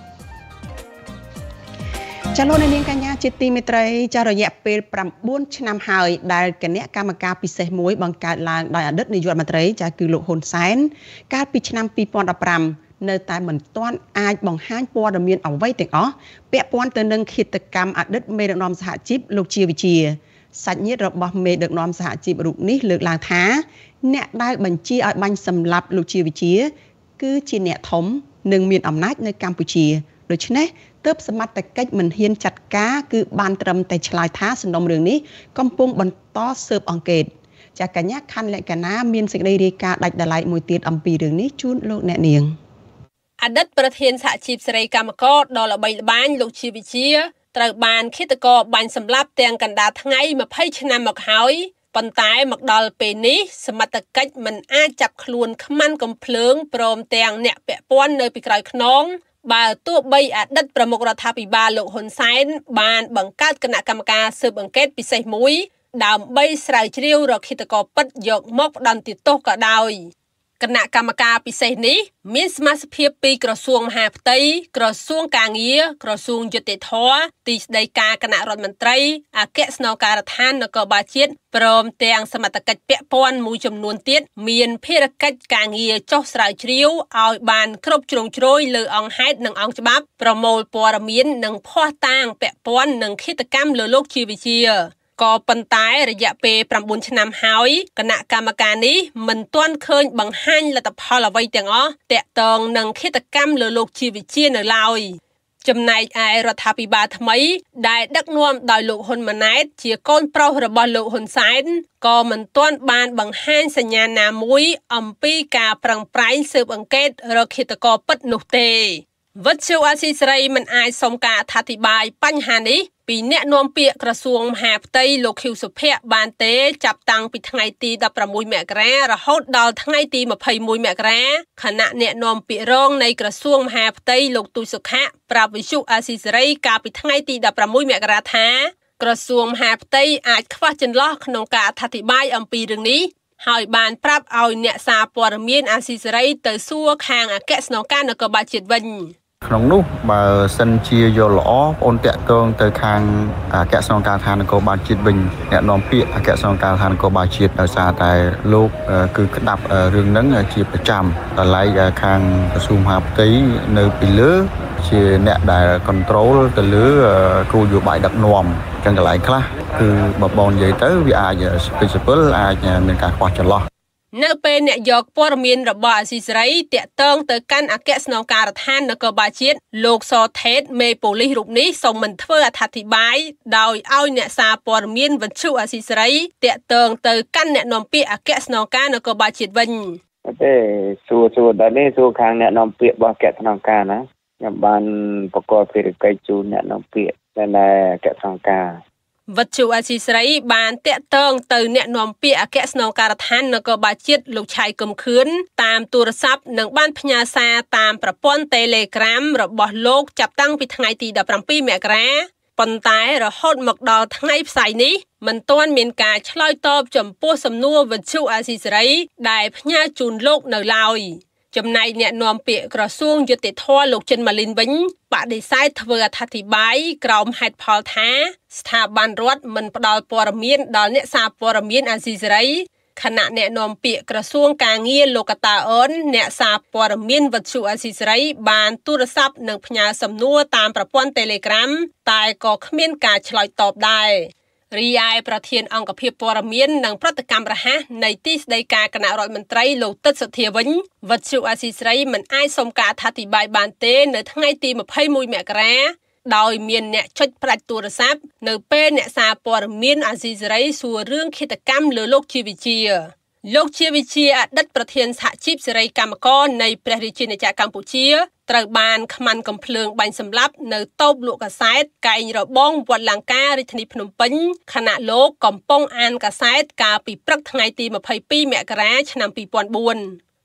ចាលោកអ្នកនាងកញ្ញាជាទីមេត្រីចារយៈពេល9ឆ្នាំហើយដែលគណៈកម្មការពិសេសមួយបង្កើតឡើងដោយអតីតនាយករដ្ឋមន្ត្រីចាគឺលោកហ៊ុនសែនកាលពីឆ្នាំពីរពាន់ដប់ប្រាំនៅតែមិនទាន់អាចបង្ហាញព័ត៌មានអ្វីទាំងអស់ពាក់ព័ន្ធទៅនឹងឃាតកម្មអតីតមេដឹកនាំសហជីពលោកជាវិជាសាច់ញាតិរបស់មេដឹកនាំសហជីពរូបនេះលើកឡើងថាអ្នកដែលបញ្ជាឲ្យបាញ់សម្លាប់លោកជាវិជាគឺជាអ្នកធំនិងមានអំណាចនៅកម្ពុជាដូច្នេះទើបសមត្ថកិច្ចមិនហ៊ានចាត់ការគឺបានត្រឹមតែឆ្លើយថាសំណុំរឿងនេះកំពុងបន្តស៊ើបអង្កេតចាកញ្ញាខណ្ឌលក្ខណាមានសេចក្តីរាយការណ៍ដាច់ដライមួយទៀតអំពីរឿងនេះជូនលោកអ្នកនាងអតីតប្រធានសហជីពសេរីកម្មករដ៏ល្បីល្បាញលោកជាវិជាត្រូវបានឃាតករបាញ់សម្លាប់ទាំងកណ្ដាលថ្ងៃ20ឆ្នាំមកហើយប៉ុន្តែមកដល់ពេលនេះសមត្ថកិច្ចមិនអាចចាប់ខ្លួនខ្មាន់កំភ្លើងព្រមទាំងអ្នកពាក់ព័ន្ធនៅពីក្រោយខ្នងបើទោះបីអតីតប្រមុខរដ្ឋាភិបាលលោកហ៊ុនសែនបានបង្កើតគណៈកម្មការស៊ើបអង្កេតពិសេសមួយដើម្បីស្រាវជ្រាវរកឃាតករពិតយកមកផ្ដន្ទាទោសក៏ដោយគណៈកម្មការពិសេសនេះមានសមាជិកភាពពីក្រសួងមហាផ្ទៃក្រសួងកាងារក្រសួងយុតិធធម៌ទីស្តីការគណៈរដ្ឋមន្ត្រីអគ្គស្នងការដ្ឋាននគរបាលជាតិព្រមទាំងសមត្ថកិច្ចពាក់ព័ន្ធមួយចំនួនទៀតមានភារកិច្ចការងារចុះស្រាវជ្រាវឲ្យបានគ្រប់ជ្រុងជ្រោយលើអង្គហេតុនិងអង្គច្បាប់ប្រមូលព័ត៌មាននិងភស្តុតាងពាក់ព័ន្ធនឹងឃាតកម្មលើលោកជាវិជាក៏ប៉ុន្តែរយៈពេល9ឆ្នាំហើយគណៈកម្មការនេះមិនទាន់ឃើញបង្ហាញលទ្ធផលអ្វីទាំងអស់ទាក់ទងនឹងឃាតកម្មលើលោកជាវិជានៅឡើយចំណែកឯរដ្ឋាភិបាលថ្មីដែលដឹកនាំដោយលោកហ៊ុនម៉ាណែតជាកូនប្រុសរបស់លោកហ៊ុនសែនក៏មិនទាន់បានបង្ហាញសញ្ញាណាមួយអំពីការប្រឹងប្រែងស៊ើបអង្កេតរកឃាតករពិតនោះទេវិទ្យុអាស៊ីសេរីមិនអាចសុំការអធិប្បាយបញ្ហានេះពីអ្នកនាំពាក្យក្រសួងមហាផ្ទៃលោកខៀវសុភ័ក្របានទេចាប់តាំងពីថ្ងៃទី16មករារហូតដល់ថ្ងៃទី21មករាខណៈអ្នកនាំពាក្យរងនៃក្រសួងមហាផ្ទៃលោកទូចសុខៈប្រាប់វិទ្យុអាស៊ីសេរីកាលពីថ្ងៃទី16មករាថាក្រសួងមហាផ្ទៃអាចខ្វះចន្លោះក្នុងការអធិប្បាយអំពីរឿងនេះហើយបានប្រាប់ឲ្យអ្នកសារព័ត៌មានអាស៊ីសេរីទៅសួរខាងអគ្គស្នងការនគរបាលជាតិវិញក្នុងនោះបើសិនជាយល់ល្អបងអូនតាក់ទងទៅខាងអគ្គស្នងការដ្ឋាននគរបាលជាតិវិញអ្នកនាំពាក្យអគ្គស្នងការដ្ឋាននគរបាលជាតិដោយសារតែលោកគឺក្តាប់រឿងហ្នឹងជាប្រចាំដល់ឡែកខាងក្រសួងមហាផ្ទៃនៅពីលើជាអ្នកដែល control ទៅលើគោលនយោបាយដឹកនាំចឹងកន្លែងខ្លះគឺបើបងនិយាយទៅវាអាច special អាចមានការខ្វះចន្លោះនៅពេលអ្នកយកព័ត៌មានរបស់អាស៊ីសេរីតាក់ទងទៅកាន់អគ្គស្នងការដ្ឋាននគរបាលជាតិលោកសថេតមេប៉ូលីសរូបនេះសូមមិនធ្វើអត្ថាធិប្បាយដោយឲ្យអ្នកសារព័ត៌មានវិទ្យុអាស៊ីសេរីតាក់ទងទៅកាន់អ្នកនាំពាក្យអគ្គស្នងការនគរបាលជាតិវិញទេសួរសួរដល់នេះសួរខាងអ្នកនាំពាក្យរបស់អគ្គស្នងការណាខ្ញុំបានប្រកបភារកិច្ចជូនអ្នកនាំពាក្យនៅអគ្គស្នងការវិទ្យុអាស៊ីសេរីបានតាក់ទងទៅអ្នកនាំពាក្យអគ្គស្នងការដ្ឋាននគរបាលជាតិលោកឆៃកឹមខឿនតាមទូរស័ព្ទនិងបានផ្ញើសារតាមប្រព័ន្ធ Telegram របស់លោកចាប់តាំងពីថ្ងៃទី17មករាប៉ុន្តែរហូតមកដល់ថ្ងៃផ្សាយនេះមិនទាន់មានការឆ្លើយតបចំពោះសំណួរវិទ្យុអាស៊ីសេរីដែលផ្ញើជូនលោកនៅឡើយចំណែកអ្នកនាំពាក្យក្រសួងយុតិធម៌លោកចិនម៉ាលីនវិញបដិសេធធ្វើអត្ថាធិប្បាយក្រោមហេតុផលថាស្ថាប័នរដ្ឋមិនផ្ដល់ព័ត៌មានដល់អ្នកសារព័ត៌មានអាស៊ីសេរីខណៈអ្នកនាំពាក្យក្រសួងកាងារលោកកតាអូនអ្នកសារព័ត៌មានវិទ្យុអាស៊ីសេរីបានទូរស័ព្ទនិងផ្ញើសំណួរតាមប្រព័ន្ធ Telegram តែក៏គ្មានការឆ្លើយតបដែររីឯប្រធានអង្គភិបព័ត៌មាននិងប្រតិកម្មរហ័សនៃទីស្តីការគណៈរដ្ឋមន្ត្រីលោកទឹកសុធាវិញវិទ្យុអាស៊ីសេរីមិនអាចសុំការអធិប្បាយបានទេនៅថ្ងៃទី21មករាដោយមានអ្នកចុចផ្ដាច់ទូរស័ព្ទនៅពេលអ្នកសារព័ត៌មានអាស៊ីសេរីសួររឿងឃាតកម្មលើលោកជាវិជាលោកជាវិជាអតីតប្រធានសហជីពសេរីកម្មករនៃព្រះរាជាណាចក្រកម្ពុជាត្រូវបានខ្មាន់កំភ្លើងបាញ់សម្លាប់នៅតូបលក់កាសែតកែងរបងវត្តលង្ការាជធានីភ្នំពេញខណៈលោកកំពុងអានកាសែតកាលពីព្រឹកថ្ងៃទី22មករាឆ្នាំ2004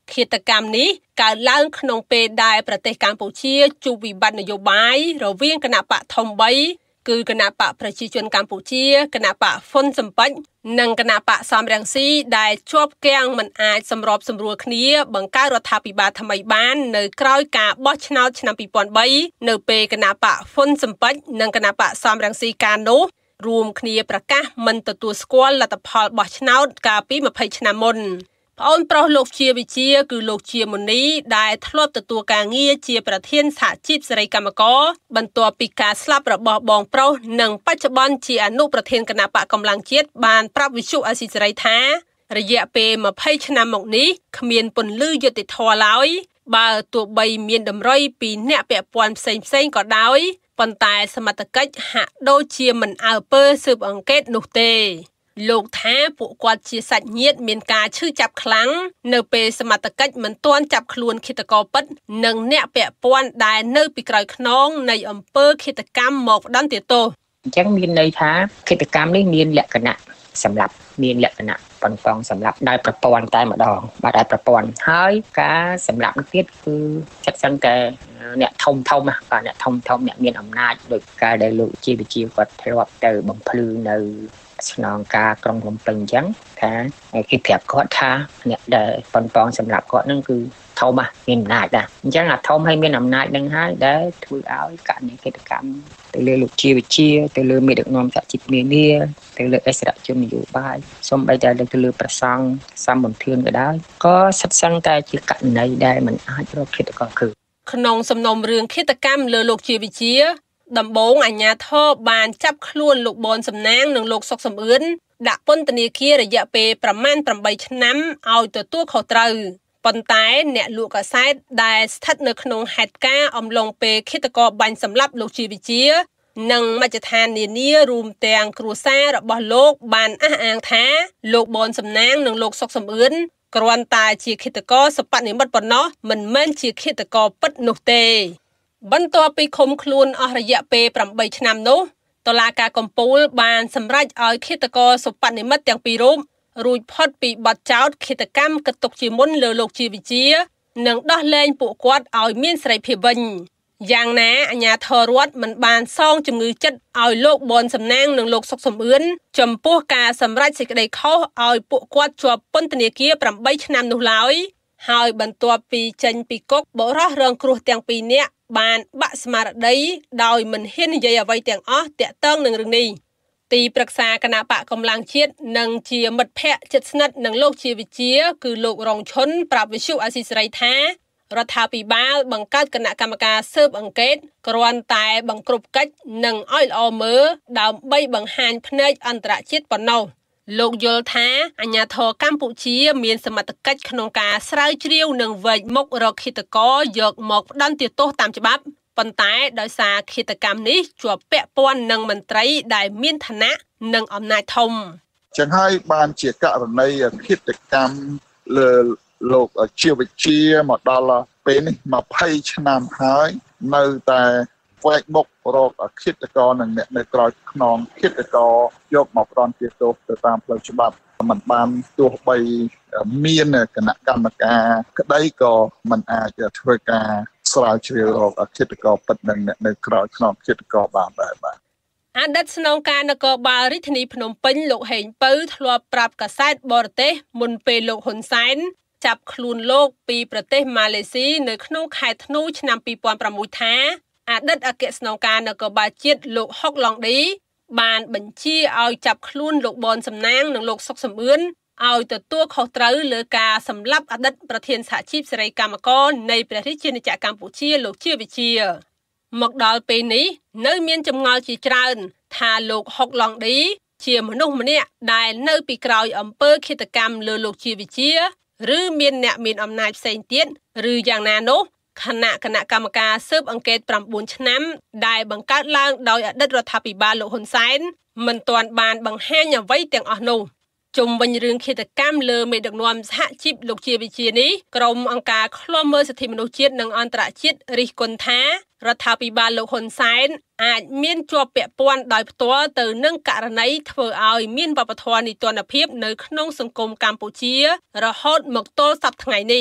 ឃាតកម្មនេះកើតឡើងក្នុងពេលដែលប្រទេសកម្ពុជាជួបវិបត្តិនយោបាយរវាងគណៈបកធំបីគឺគណៈបកប្រជាជនកម្ពុជាគណៈបកហ៊ុនស៊ិនប៉ិចនិងគណៈបកសំរងស៊ីដែលជាប់គាំងមិនអាចសម្របសម្រួលគ្នាបង្កើតរដ្ឋាភិបាលថ្មីបាននៅក្រោយការបោះឆ្នោតឆ្នាំពីរពាន់បីនៅពេលគណៈបកហ៊ុនស៊ិនប៉ិចនិងគណៈបកសំរងស៊ីកាលនោះរួមគ្នាប្រកាសមិនទទួលស្គាល់លទ្ធផលបោះឆ្នោតកាលពីម្ភៃឆ្នាំមុនប្អូនប្រុសលោកជាវិជាគឺលោកជាមុនីដែលធ្លាប់ទទួលការងារជាប្រធានសហជីពសេរីកម្មករបន្ទាប់ពីការស្លាប់របស់បងប្រុសនិងបច្ចុប្បន្នជាអនុប្រធានគណៈបកកម្លាំងជាតិបានប្រាប់វិទ្យុអាស៊ីសេរីថារយៈពេលម្ភៃឆ្នាំមកនេះគ្មានពន្លឺយុត្តិធម៌ឡើយបើទោះបីមានតម្រុយពីអ្នកពាក់ព័ន្ធផ្សេងផ្សេងក៏ដោយប៉ុន្តែសមត្ថកិច្ចហាក់ដូចជាមិនអើពើស៊ើបអង្កេតនោះទេលោកថាពួកគាត់ជាសាច់ញាតិមានការឈឺចាប់ខ្លាំងនៅពេលសមត្ថកិច្ចមិនទាន់ចាប់ខ្លួនឃាតករពិតនិងអ្នកពាក់ព័ន្ធដែលនៅពីក្រោយខ្នងនៃអំពើឃាតកម្មមកផ្ដន្ទាទោសអញ្ចឹងមានន័យថាឃាតកម្មនេះមានលក្ខណៈសម្រាប់មានលក្ខណៈប៉ុនប៉ងសម្រាប់ដោយប្រព័ន្ធតែម្ដងបាទដោយប្រព័ន្ធហើយការសម្រាប់នេះទៀតគឺចិត្តសឹងតែអ្នកធំធំបាទអ្នកធំធំអ្នកមានអំណាចដោយការដែលលោកជាវិជាគាត់ធ្លាប់ទៅបំភ្លឺនៅស្នងការក្រុងភ្នំពេញអញ្ចឹងថាគេប្រាប់គាត់ថាអ្នកដែលប៉ុនប៉ងសម្រាប់គាត់នឹងគឺធំមានអំណាចដែរអញ្ចឹងអាធំហើយមានអំណាចនឹងហើយដែលធ្វើឲ្យករណីកិច្ចកម្មទៅលើលោកជាវិជាទៅលើមេដឹកនាំសហជីពនានាទៅលើអិសរាជជននយោបាយសូម្បីតែទៅលើប្រសង់សម្បត្តិក៏ដោយក៏សិតសឹងតែជាករណីដែលមិនអាចរកឃាតករគឺក្នុងសំណុំរឿងឃាតកម្មលើលោកជាវិជាដំបូងអាជ្ញាធរបានចាប់ខ្លួនលោកបនសំណាងនិងលោកសុកសំអឿនដាក់ពន្ធនាគាររយៈពេលប្រមាណប្រាំបីឆ្នាំឲ្យទទួលខុសត្រូវប៉ុន្តែអ្នកលក់កាសែតដែលស្ថិតនៅក្នុងហេតុការណ៍អំឡុងពេលឃាតករបាញ់សម្លាប់លោកជាវិជានិងមជ្ឈដ្ឋាននានារួមទាំងគ្រួសាររបស់លោកបានអះអាងថាលោកបនសំណាងនិងលោកសុកសំអឿនគ្រាន់តែជាឃាតករសប្បនិមិត្តប៉ុណ្ណោះមិនមែនជាឃាតករពិតនោះទេបន្ទាប់ពីឃុំខ្លួនអស់រយៈពេលប្រាំបីឆ្នាំនោះតុលាការកំពូលបានសម្រេចឲ្យឃាតករសុបនិមិត្តទាំងពីររូបរួចផុតពីបទចោទឃាតកម្មគិតទុកជាមុនលើលោកជាវិជានិងដោះលែងពួកគាត់ឲ្យមានសេរីភាពវិញយ៉ាងណាអាជ្ញាធររដ្ឋមិនបានសងជំងឺចិត្តឲ្យលោកបនសំណាងនិងលោកសុកសំអឿនចំពោះការសម្រេចសេចក្តីខុសឲ្យពួកគាត់ជាប់ពន្ធនាគារប្រាំបីឆ្នាំនោះឡើយហើយបន្ទាប់ពីចេញពីគុកបុរសរងគ្រោះទាំងពីរនាក់បានបាក់ស្មារតីដោយមិនហ៊ាននិយាយអ្វីទាំងអស់ទាក់ទងនឹងរឿងនេះទីប្រឹក្សាគណៈបកកម្លាំងជាតិនិងជាមិត្តភ័ក្តិជិតស្និទ្ធនឹងលោកជាវិជាគឺលោករងឈុនប្រាប់វិទ្យុអាស៊ីសេរីថារដ្ឋាភិបាលបង្កើតគណៈកម្មការស៊ើបអង្កេតគ្រាន់តែបង្ក្រប់កិច្ចនិងឲ្យល្អមើលដើម្បីបង្ហាញភ្នែកអន្តរជាតិប៉ុណ្ណោះលោកយល់ថាអាជ្ញាធរកម្ពុជាមានសមត្ថកិច្ចក្នុងការស្រាវជ្រាវនិងវែកមុខរកឃាតករយកមកផ្ដន្ទាទោសតាមច្បាប់ប៉ុន្តែដោយសារឃាតកម្មនេះជាប់ពាក់ព័ន្ធនឹងមន្ត្រីដែលមានឋានៈនិងអំណាចធំចឹងហើយបានជាករណីឃាតកម្មលើលោកជាវិជាមកដល់ពេលនេះម្ភៃឆ្នាំហើយនៅតែវែកមុខរកឃាតករនិងអ្នកនៅក្រោយខ្នងឃាតករយកមកផ្ដន្ទាទោសទៅតាមផ្លូវច្បាប់មិនបានទោះបីមានគណៈកម្មការក្តីក៏មិនអាចធ្វើការស្រាវជ្រាវរកឃាតករពិតនិងអ្នកនៅក្រោយខ្នងឃាតករបានដែរបាទអតីតស្នងការនគរបាលរាជធានីភ្នំពេញលោកហេងពៅធ្លាប់ប្រាប់កាសែតបរទេសមុនពេលលោកហ៊ុនសែនចាប់ខ្លួនលោកពីប្រទេសម៉ាឡេស៊ីនៅក្នុងខែធ្នូឆ្នាំពីរពាន់ប្រាំមួយថាអតីតអគ្គស្នងការនគរបាលជាតិលោកហុកឡុងឌីបានបញ្ជាឲ្យចាប់ខ្លួនលោកបនសំណាងនិងលោកសុកសំអឿនឲ្យទទួលខុសត្រូវលើការសម្លាប់អតីតប្រធានសហជីពសេរីកម្មករនៃព្រះរាជាណាចក្រកម្ពុជាលោកជាវិជាមកដល់ពេលនេះនៅមានចម្ងល់ជាច្រើនថាលោកហុកឡុងឌីជាមនុស្សម្នាក់ដែលនៅពីក្រោយអំពើឃាតកម្មលើលោកជាវិជាឬមានអ្នកមានអំណាចផ្សេងទៀតឬយ៉ាងណានោះគណៈគណៈកម្មការស៊ើបអង្កេតប្រាំបួនឆ្នាំដែលបង្កើតឡើងដោយអតីតរដ្ឋាភិបាលលោកហ៊ុនសែនមិនទាន់បានបង្ហាញអ្វីទាំងអស់នោះជុំវិញរឿងឃាតកម្មលើមេដឹកនាំសហជីពលោកជាវិជានេះក្រុមអង្គការឃ្លាំមើលសិទ្ធិមនុស្សជាតិនិងអន្តរជាតិរិះគន់ថារដ្ឋាភិបាលលោកហ៊ុនសែនអាចមានជាប់ពាក់ព័ន្ធដោយផ្ទាល់ទៅនឹងករណីធ្វើឲ្យមានវប្បធម៌នីតិរដ្ឋភាពនៅក្នុងសង្គមកម្ពុជារហូតមកទល់សព្វថ្ងៃនេះ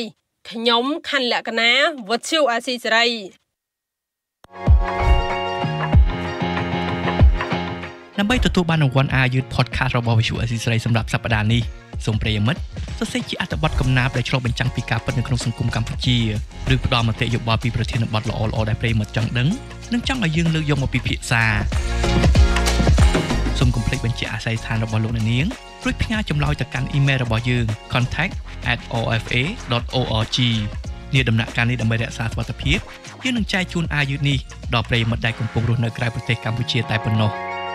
ខ្ញុំខណ្ឌលក្ខណាវុទ្ធុអាស៊ីសេរីដើម្បីទទួលបានរង្វាន់អាយុ podcast របស់ Visual Assisray សម្រាប់សប្តាហ៍នេះសូមប្រិយមិត្តសរសេរជាអត្ថបទកំណាព្យដែលឆ្លុះបញ្ចាំងពីការពិតនៅក្នុងសង្គមកម្ពុជាឬផ្ដល់មតិយោបល់ពីប្រធានបទល្អៗដែលប្រិយមិត្តចង់ដឹងនិងចង់ឲ្យយើងលើកយកមកពិភាក្សាសូមកុំភ្លេចបញ្ជាក់អាស័យដ្ឋានរបស់លោកអ្នកនាងរួចផ្ញើចម្លើយទៅកាន់អ៊ីមែលរបស់យើង contact at o f a dot org នាដំណាក់កាលនេះដើម្បីរក្សាសុវត្ថិភាពយើងនឹងចែកជូនអាយុនេះដល់ប្រិយមិត្តដែលកំពុងរស់នៅក្រៅប្រទេសកម្ពុជាតែប៉ុណ្ណោះ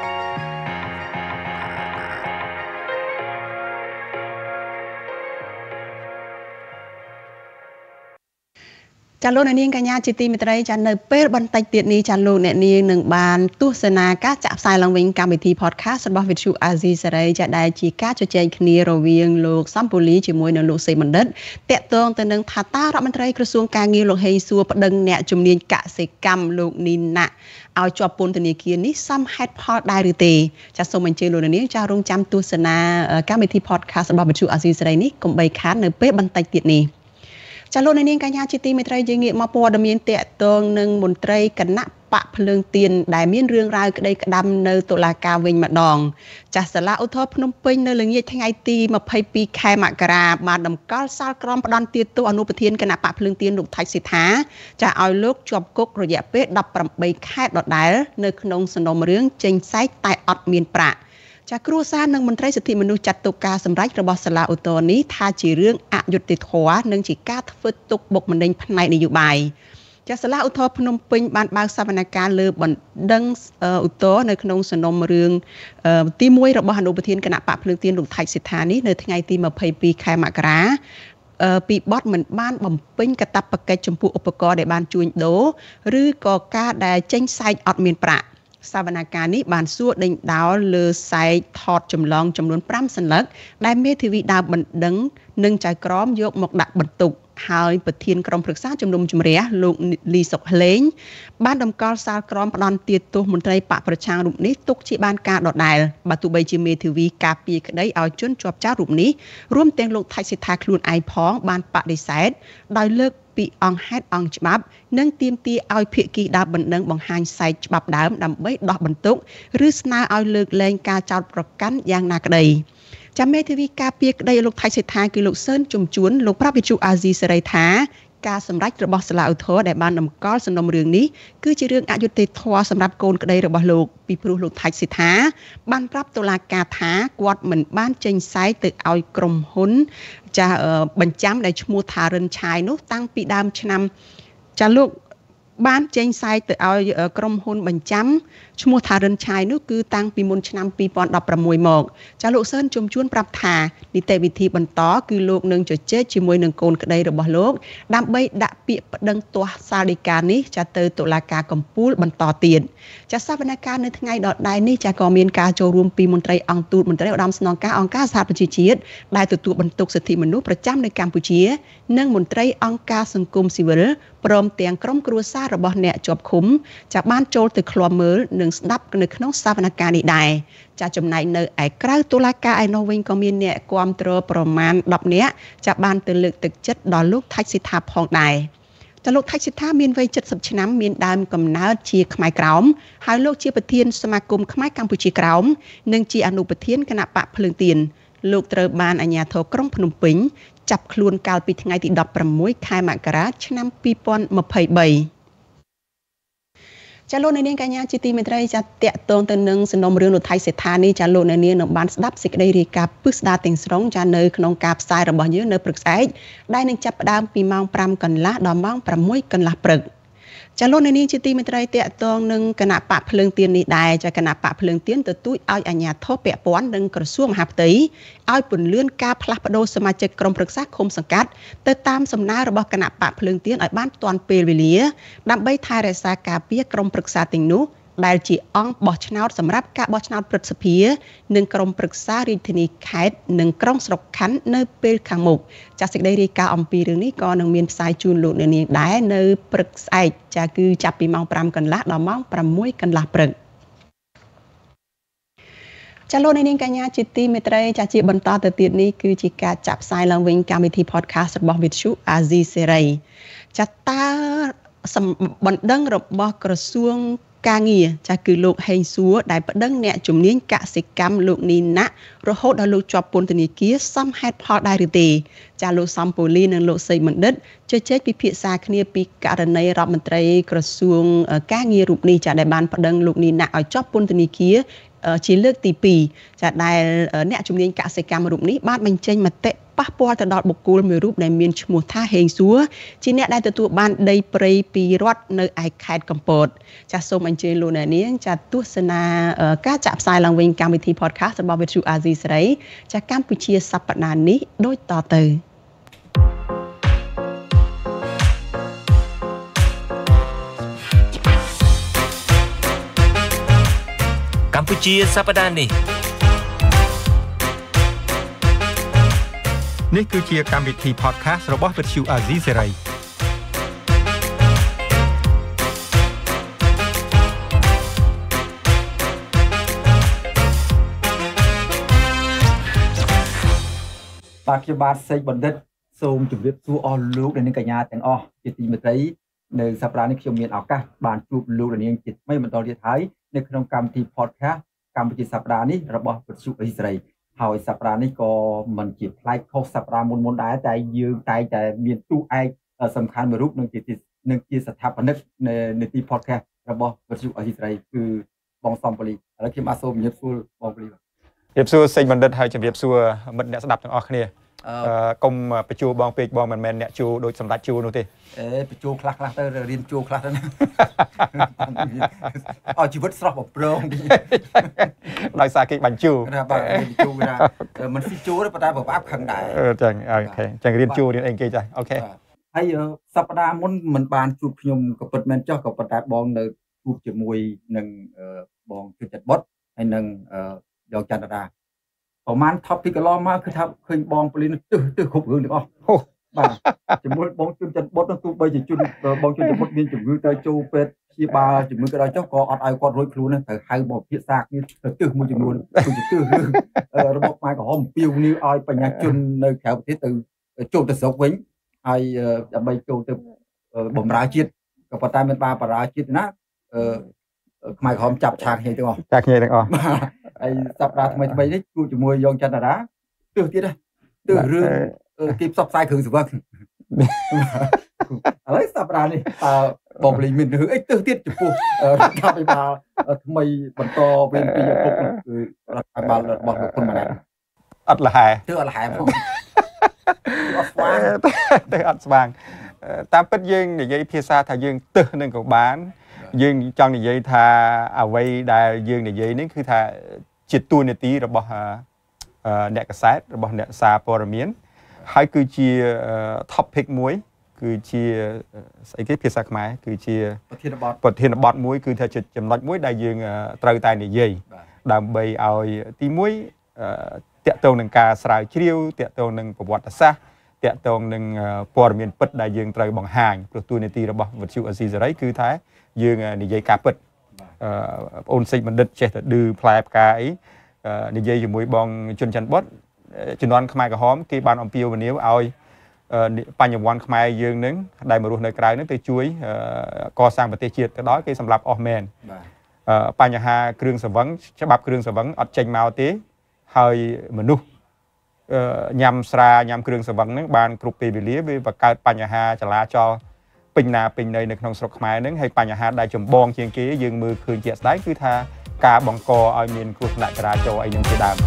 ចាលោកអ្នកនាងកញ្ញាជាទីមេត្រីចានៅពេលបន្តិចទៀតនេះចាលោកអ្នកនាងនឹងបានទស្សនាការចាក់ផ្សាយឡើងវិញកម្មវិធី podcast របស់ Visual Asia Serai ចាដែលជាការជជែកគ្នារវាងលោកសំពូលីជាមួយនឹងលោកសេបណ្ឌិតតាក់ទងទៅនឹងថាតារដ្ឋមន្ត្រីក្រសួងការងារលោកហេងសួរប្តឹងអ្នកជំនាញកសិកម្មលោកនីណាឲ្យជាប់ពន្ធនាគារនេះសមហេតុផលដែរឬទេចាសូមអញ្ជើញលោកអ្នកនាងចារងចាំទស្សនាកម្មវិធី podcast របស់ Visual Asia Serai នេះកុំបីខាននៅពេលបន្តិចទៀតនេះចាលោកអ្នកនាងកញ្ញាជាទីមេត្រីយើងងាកមកព័ត៌មានតាក់ទងនឹងមន្ត្រីគណៈបកភ្លើងទៀនដែលមានរឿងរ៉ាវក្តីក្តាំនៅតុលាការវិញម្ដងចាសាលាឧទ្ធរភ្នំពេញនៅល្ងាចថ្ងៃទីម្ភៃពីរខែមករាបានតម្កល់សាលក្រមផ្ដន្ទាទោសអនុប្រធានគណៈបកភ្លើងទៀនលោកថៃសិដ្ឋាចាឲ្យលោកជាប់គុករយៈពេលដប់ប្រាំបីខែដដែលនៅក្នុងសំណុំរឿងចេញសែកតែអត់មានប្រាក់ចាគ្រួសារនិងមន្ត្រីសិទ្ធិមនុស្សចាត់ទុកការសម្រេចរបស់សាលាឧទ្ធរនេះថាជារឿងអយុត្តិធម៌និងជាការធ្វើទុកបុកម្នេញផ្នែកនយោបាយចាសាលាឧទ្ធរភ្នំពេញបានបើកសវនកម្មលើបណ្ដឹងឧទ្ធរនៅក្នុងសំណុំរឿងទីមួយរបស់អនុប្រធានគណៈបកភ្លើងទៀនលោកថៃសិដ្ឋានេះនៅថ្ងៃទីម្ភៃពីរខែមករាពីបទមិនបានបំពេញកាតព្វកិច្ចចំពោះឧបករណ៍ដែលបានជួញដូរឬក៏ការដែលចេញសែកអត់មានប្រាក់សវនកម្មនេះបានសួរដេញដោលលើសែកថតចម្លងចំនួនប្រាំសន្លឹកដែលមេធាវីដើមបណ្ដឹងនិងចៅក្រមយកមកដាក់បន្ទុកហើយប្រធានក្រុមប្រឹក្សាជំនុំជម្រះលោកលីសុកលេងបានតម្កល់សាលក្រមផ្ដន្ទាទោសមន្ត្រីបកប្រឆាំងរូបនេះទុកជាបានការដដែលបើទោះបីជាមេធាវីការពារក្តីឲ្យជន់ជាប់ចោទរូបនេះរួមទាំងលោកថៃសិដ្ឋាខ្លួនឯងផងបានបដិសេធដោយលើកពីអង្គហេតុអង្គច្បាប់និងទាមទារឲ្យភាគីដើមបណ្ដឹងបង្ហាញសែកច្បាប់ដើមដើម្បីដោះបន្ទុកឬស្នើឲ្យលើកលែងការចោទប្រកាន់យ៉ាងណាក្តីចាំមេធាវីការពារក្តីលោកថៃសិដ្ឋាគឺលោកសឿនជំជួនលោកប្រាប់វិទ្យុអាស៊ីសេរីថាការសម្រេចរបស់សាលាឧទ្ធរដែលបានតម្កល់សំណុំរឿងនេះគឺជារឿងអយុត្តិធម៌សម្រាប់កូនក្តីរបស់លោកពីព្រោះលោកថៃសិដ្ឋាបានប្រាប់តុលាការថាគាត់មិនបានចេញសែកទៅឲ្យក្រុមហ៊ុនចាបញ្ចាំដែលឈ្មោះថារិនឆាយនោះតាំងពីដើមឆ្នាំចាលោកបានចេញសែកទៅឲ្យក្រុមហ៊ុនបញ្ចាំឈ្មោះថារិនឆាយនោះគឺតាំងពីមុនឆ្នាំពីរពាន់ដប់ប្រាំមួយមកចាលោកសឿនជំជួនប្រាប់ថានីតិវិធីបន្តគឺលោកនឹងជជែកជាមួយនឹងកូនក្តីរបស់លោកដើម្បីដាក់ពាក្យប្តឹងទាស់សាលដីកានេះចាទៅតុលាការកំពូលបន្តទៀតចាសវនកម្មនៅថ្ងៃដដែលនេះចាក៏មានការចូលរួមពីមន្ត្រីអង្គទូតមន្ត្រីឧត្តមស្នងការអង្គការសហប្រជាជាតិដែលទទួលបន្ទុកសិទ្ធិមនុស្សប្រចាំនៅកម្ពុជានិងមន្ត្រីអង្គការសង្គមស៊ីវិលព្រមទាំងក្រុមគ្រួសាររបស់អ្នកជាប់ឃុំចាបានចូលទៅឃ្លាំមើលនិងស្ដាប់នៅក្នុងសវនកម្មនេះដែរចាចំណែកនៅឯក្រៅតុលាការឯនោះវិញក៏មានអ្នកគាំទ្រប្រមាណដប់នាក់ចាបានទៅលើកទឹកចិត្តដល់លោកថៃសិដ្ឋាផងដែរចាលោកថៃសិដ្ឋាមានវ័យ칠십ឆ្នាំមានដើមកំណើតជាខ្មែរក្រោមហើយលោកជាប្រធានសមាគមខ្មែរកម្ពុជាក្រោមនិងជាអនុប្រធានគណៈបកភ្លើងទៀនលោកត្រូវបានអាជ្ញាធរក្រុងភ្នំពេញចាប់ខ្លួនកាលពីថ្ងៃទីដប់ប្រាំមួយខែមករាឆ្នាំពីរពាន់ម្ភៃបីចាលោកអ្នកនាងកញ្ញាជាទីមេត្រីចាតកតងទៅនឹងសំណុំរឿងលោកថៃសិដ្ឋានេះចាលោកអ្នកនាងនឹងបានស្ដាប់សេចក្តីរាយការណ៍ពិស្ដារទាំងស្រុងចានៅក្នុងការផ្សាយរបស់យើងនៅព្រឹកស្អែកដែលនឹងចាប់ផ្ដើមពីម៉ោងប្រាំកន្លះដល់ម៉ោងប្រាំមួយកន្លះព្រឹកចាលោកអ្នកនាងជាទីមេត្រីតកតងនឹងគណៈបកភ្លើងទៀននេះដែរចាគណៈបកភ្លើងទៀនទទូចឲ្យអាជ្ញាធរពាក់ព័ន្ធនិងក្រសួងមហាផ្ទៃឲ្យពន្យាការផ្លាស់ប្ដូរសមាជិកក្រុមប្រឹក្សាឃុំសង្កាត់ទៅតាមសំណើរបស់គណៈបកភ្លើងទៀនឲ្យបានទាន់ពេលវេលាដើម្បីថែរក្សាការពារក្រុមប្រឹក្សាទាំងនោះដែលជាអង្គបោះឆ្នោតសម្រាប់ការបោះឆ្នោតព្រឹទ្ធសភានិងក្រុមប្រឹក្សារាជធានីខេត្តនិងក្រុងស្រុកខណ្ឌនៅពេលខាងមុខចាសសេចក្តីរាយការណ៍អំពីរឿងនេះក៏នឹងមានផ្សាយជូនលោកអ្នកនាងដែរនៅព្រឹកស្អែកចាគឺចាប់ពីម៉ោងប្រាំកន្លះដល់ម៉ោងប្រាំមួយកន្លះព្រឹកចាលោកនាងកញ្ញាជាទីមេត្រីចាជាបន្តទៅទៀតនេះគឺជាការចាប់ផ្សាយឡើងវិញកម្មវិធី podcast របស់ Vithu Azizi Serai ចាតើបណ្ដឹងរបស់ក្រសួងការងារចាគឺលោកហេងសួរដែលប្តឹងអ្នកជំនាញកសិកម្មលោកនីណាក់រហូតដល់លោកជាប់ពន្ធនាគារសមហេតុផលដែរឬទេចាលោកសំពូលីនិងលោកសីបណ្ឌិតជជែកពិភាក្សាគ្នាពីករណីរដ្ឋមន្ត្រីក្រសួងការងាររូបនេះចាដែលបានប្តឹងលោកនីណាក់ឲ្យជាប់ពន្ធនាគារជាលើកទីពីរចាដែលអ្នកជំនាញកសិកម្មរូបនេះបានបញ្ចេញមតិប៉ះពាល់ទៅដល់បុគ្គលមួយរូបដែលមានឈ្មោះថាហេងសួរជាអ្នកដែលទទួលបានដីព្រៃពីរដ្ឋនៅឯខេត្តកំពតចាសសូមអញ្ជើញលោកអ្នកនាងចាទស្សនាការចាក់ផ្សាយឡើងវិញកម្មវិធី podcast របស់ Vithu Azizi Serai ចាកម្ពុជាសប្តាហ៍នេះដូចតទៅកម្ពុជាសប្តាហ៍នេះនេះគឺជាកម្មវិធី podcast របស់ Vithu Azizi Serai បាទខ្ញុំបាទសេកបណ្ឌិតសូមជម្រាបសួរអស់លោកអ្នកនាងកញ្ញាទាំងអស់ជាទីមេត្រីនៅសប្តាហ៍នេះខ្ញុំមានឱកាសបានជួបលោកអ្នកនាងជាថ្មីបន្តទៀតហើយនៅក្នុងកម្មវិធី podcast កម្ពុជាសប្តាហ៍នេះរបស់ Vithu Azizi Serai ហើយសប្តាហ៍នេះក៏មិនជាប្លែកខុសសប្តាហ៍មុនមុនដែរតែយើងតែតែមានតួឯកសំខាន់មួយរូបនឹងជានឹងជាស្ថាបនិកនៃនីតិ podcast របស់ Vithu Azizi Serai គឺបងសំពូលីឥឡូវខ្ញុំបាទសូមជម្រាបសួរបងពូលីបាទជម្រាបសួរសេចបណ្ឌិតហើយជម្រាបសួរមិត្តអ្នកស្ដាប់ទាំងអស់គ្នាអឺកុំបញ្ជួបងពេកបងមិនមែនអ្នកជួដូចសម្ដេចជួនោះទេអេបញ្ជួខ្លះខ្លះទៅរៀនជួខ្លះទៅណាអស់ជីវិតស្រស់បំប្រងដោយសារគេបញ្ជួណាបាទបញ្ជួណាមិនស៊ីជួទេប៉ុន្តែប្របាប់ខឹងដែរអឺចឹងអូខេចឹងរៀនជួរៀនអីគេចាអូខេហើយសប្តាហ៍មុនមិនបានជួបខ្ញុំក៏ពិតមែនចុះក៏ប៉ុន្តែបងនៅជួបជាមួយនឹងបងជិតចិត្តបុតហើយនឹងយកចន្ទរាប្រហែល topic កន្លងមកគឺថាឃើញបងពលីនឹងទឹះទឹះគ្រប់រឿងទាំងអស់បាទជាមួយបងជុនច័ន្ទបុតនឹងទូបីជាជនបងជុនច័ន្ទបុតមានជំងឺទៅចូលពេទ្យព្យាបាលជំងឺក៏ដោយចុះក៏អត់ឲ្យគាត់រួចខ្លួនទៅហៅមកពិភាក្សាគ្នាទៅទឹះមួយចំនួនគឺជាទឹះរឿងរបបខ្មែរក្រហមពីវនីឲ្យបញ្ញាជននៅក្រៅប្រទេសទៅចូលទៅស្រុកវិញហើយដើម្បីចូលទៅបំរើជាតិក៏ប៉ុន្តែមានបាបរាជាតិណាខ្មែរក្រហមចាប់ឆាគ្នាទាំងអស់ឆាគ្នាទាំងអស់ហើយសប្តាហ៍ថ្មីថ្មីនេះជួបជាមួយយងចន្ទរាទើសទៀតទើសរឿងគេផ្សព្វផ្សាយគ្រឿងសង្វឹងឥឡូវសប្តាហ៍នេះតើបងពលីមានរឿងអីទើសទៀតចំពោះរដ្ឋាភិបាលថ្មីបន្តវេនពីឪពុកគឺរដ្ឋាភិបាលរបស់លោកហ៊ុនម៉ាណែតអត់លហែទើសអត់លហែផងអត់ស្វាងទើសអត់ស្វាងតាមពិតយើងនិយាយភាសាថាយើងទើសនឹងក៏បានយើងចង់និយាយថាអ្វីដែលយើងនិយាយនេះគឺថាជាតួនាទីរបស់អ្នកកាសែតរបស់អ្នកសារព័ត៌មានហើយគឺជា topic មួយគឺជាស្អីគេភាសាខ្មែរគឺជាប្រធានបទប្រធានបទមួយគឺថាជាចំណុចមួយដែលយើងត្រូវតែនិយាយដើម្បីឲ្យទីមួយតាក់ទងនឹងការស្រាវជ្រាវតាក់ទងនឹងប្រវត្តិសាស្ត្រតាក់ទងនឹងព័ត៌មានពិតដែលយើងត្រូវបង្ហាញព្រោះតួនាទីរបស់ Vithu Azizi Serai គឺថាយើងនិយាយការពិតបងអូនសេចបណ្ឌិតចេះតែឌឺផ្លែផ្កាអីនិយាយជាមួយបងជុនច័ន្ទបុតជំនាន់ខ្មែរក្រហមគេបានអំពាវនាវឲ្យបញ្ញវន្តខ្មែរយើងនឹងដែលមករស់នៅក្រៅនឹងទៅជួយកសាងប្រទេសជាតិទៅដល់គេសម្លាប់អស់មែនបញ្ហាគ្រឿងសង្វឹងច្បាប់គ្រឿងសង្វឹងអត់ចេញមកទេហើយមនុស្សញ៉ាំស្រាញ៉ាំគ្រឿងសង្វឹងហ្នឹងបានគ្រប់ពេលវេលាវាបង្កើតបញ្ហាចលាចលពេញណាពេញណីនៅក្នុងស្រុកខ្មែរហ្នឹងហើយបញ្ហាដែលចម្បងជាងគេយើងមើលឃើញជាក់ស្ដែងគឺថាការបង្កឲ្យមានគ្រោះថ្នាក់ចរាចរណ៍អីហ្នឹងជាដើម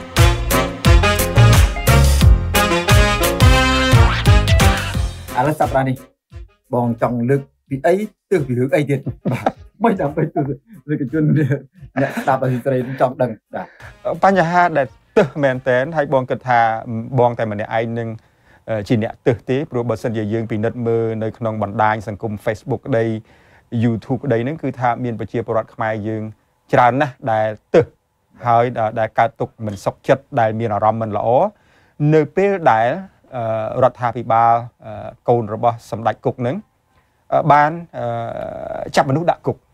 ឥឡូវសប្តាហ៍នេះបងចង់លើកពីអីទើសពីរឿងអីទៀតបាទមិនដើម្បីទើសលើកជនអ្នកស្ដាប់អសិរ័យចង់ដឹងបាទបញ្ហាដែលទើសមែនតែនហើយបងគិតថាបងតែម្នាក់ឯងនឹងជាអ្នកទើសទេព្រោះបើសិនជាយើងពិនិត្យមើលនៅក្នុងបណ្ដាញសង្គម Facebook ក្តី YouTube ក្តីហ្នឹងគឺថាមានប្រជាពលរដ្ឋខ្មែរយើងច្រើនណាស់ដែលទើសហើយដែលកើតទុកមិនសុខចិត្តដែលមានអារម្មណ៍មិនល្អនៅពេលដែលរដ្ឋាភិបាលកូនរបស់សម្ដេចគុកហ្នឹងបានចាប់មនុស្សដាក់គុក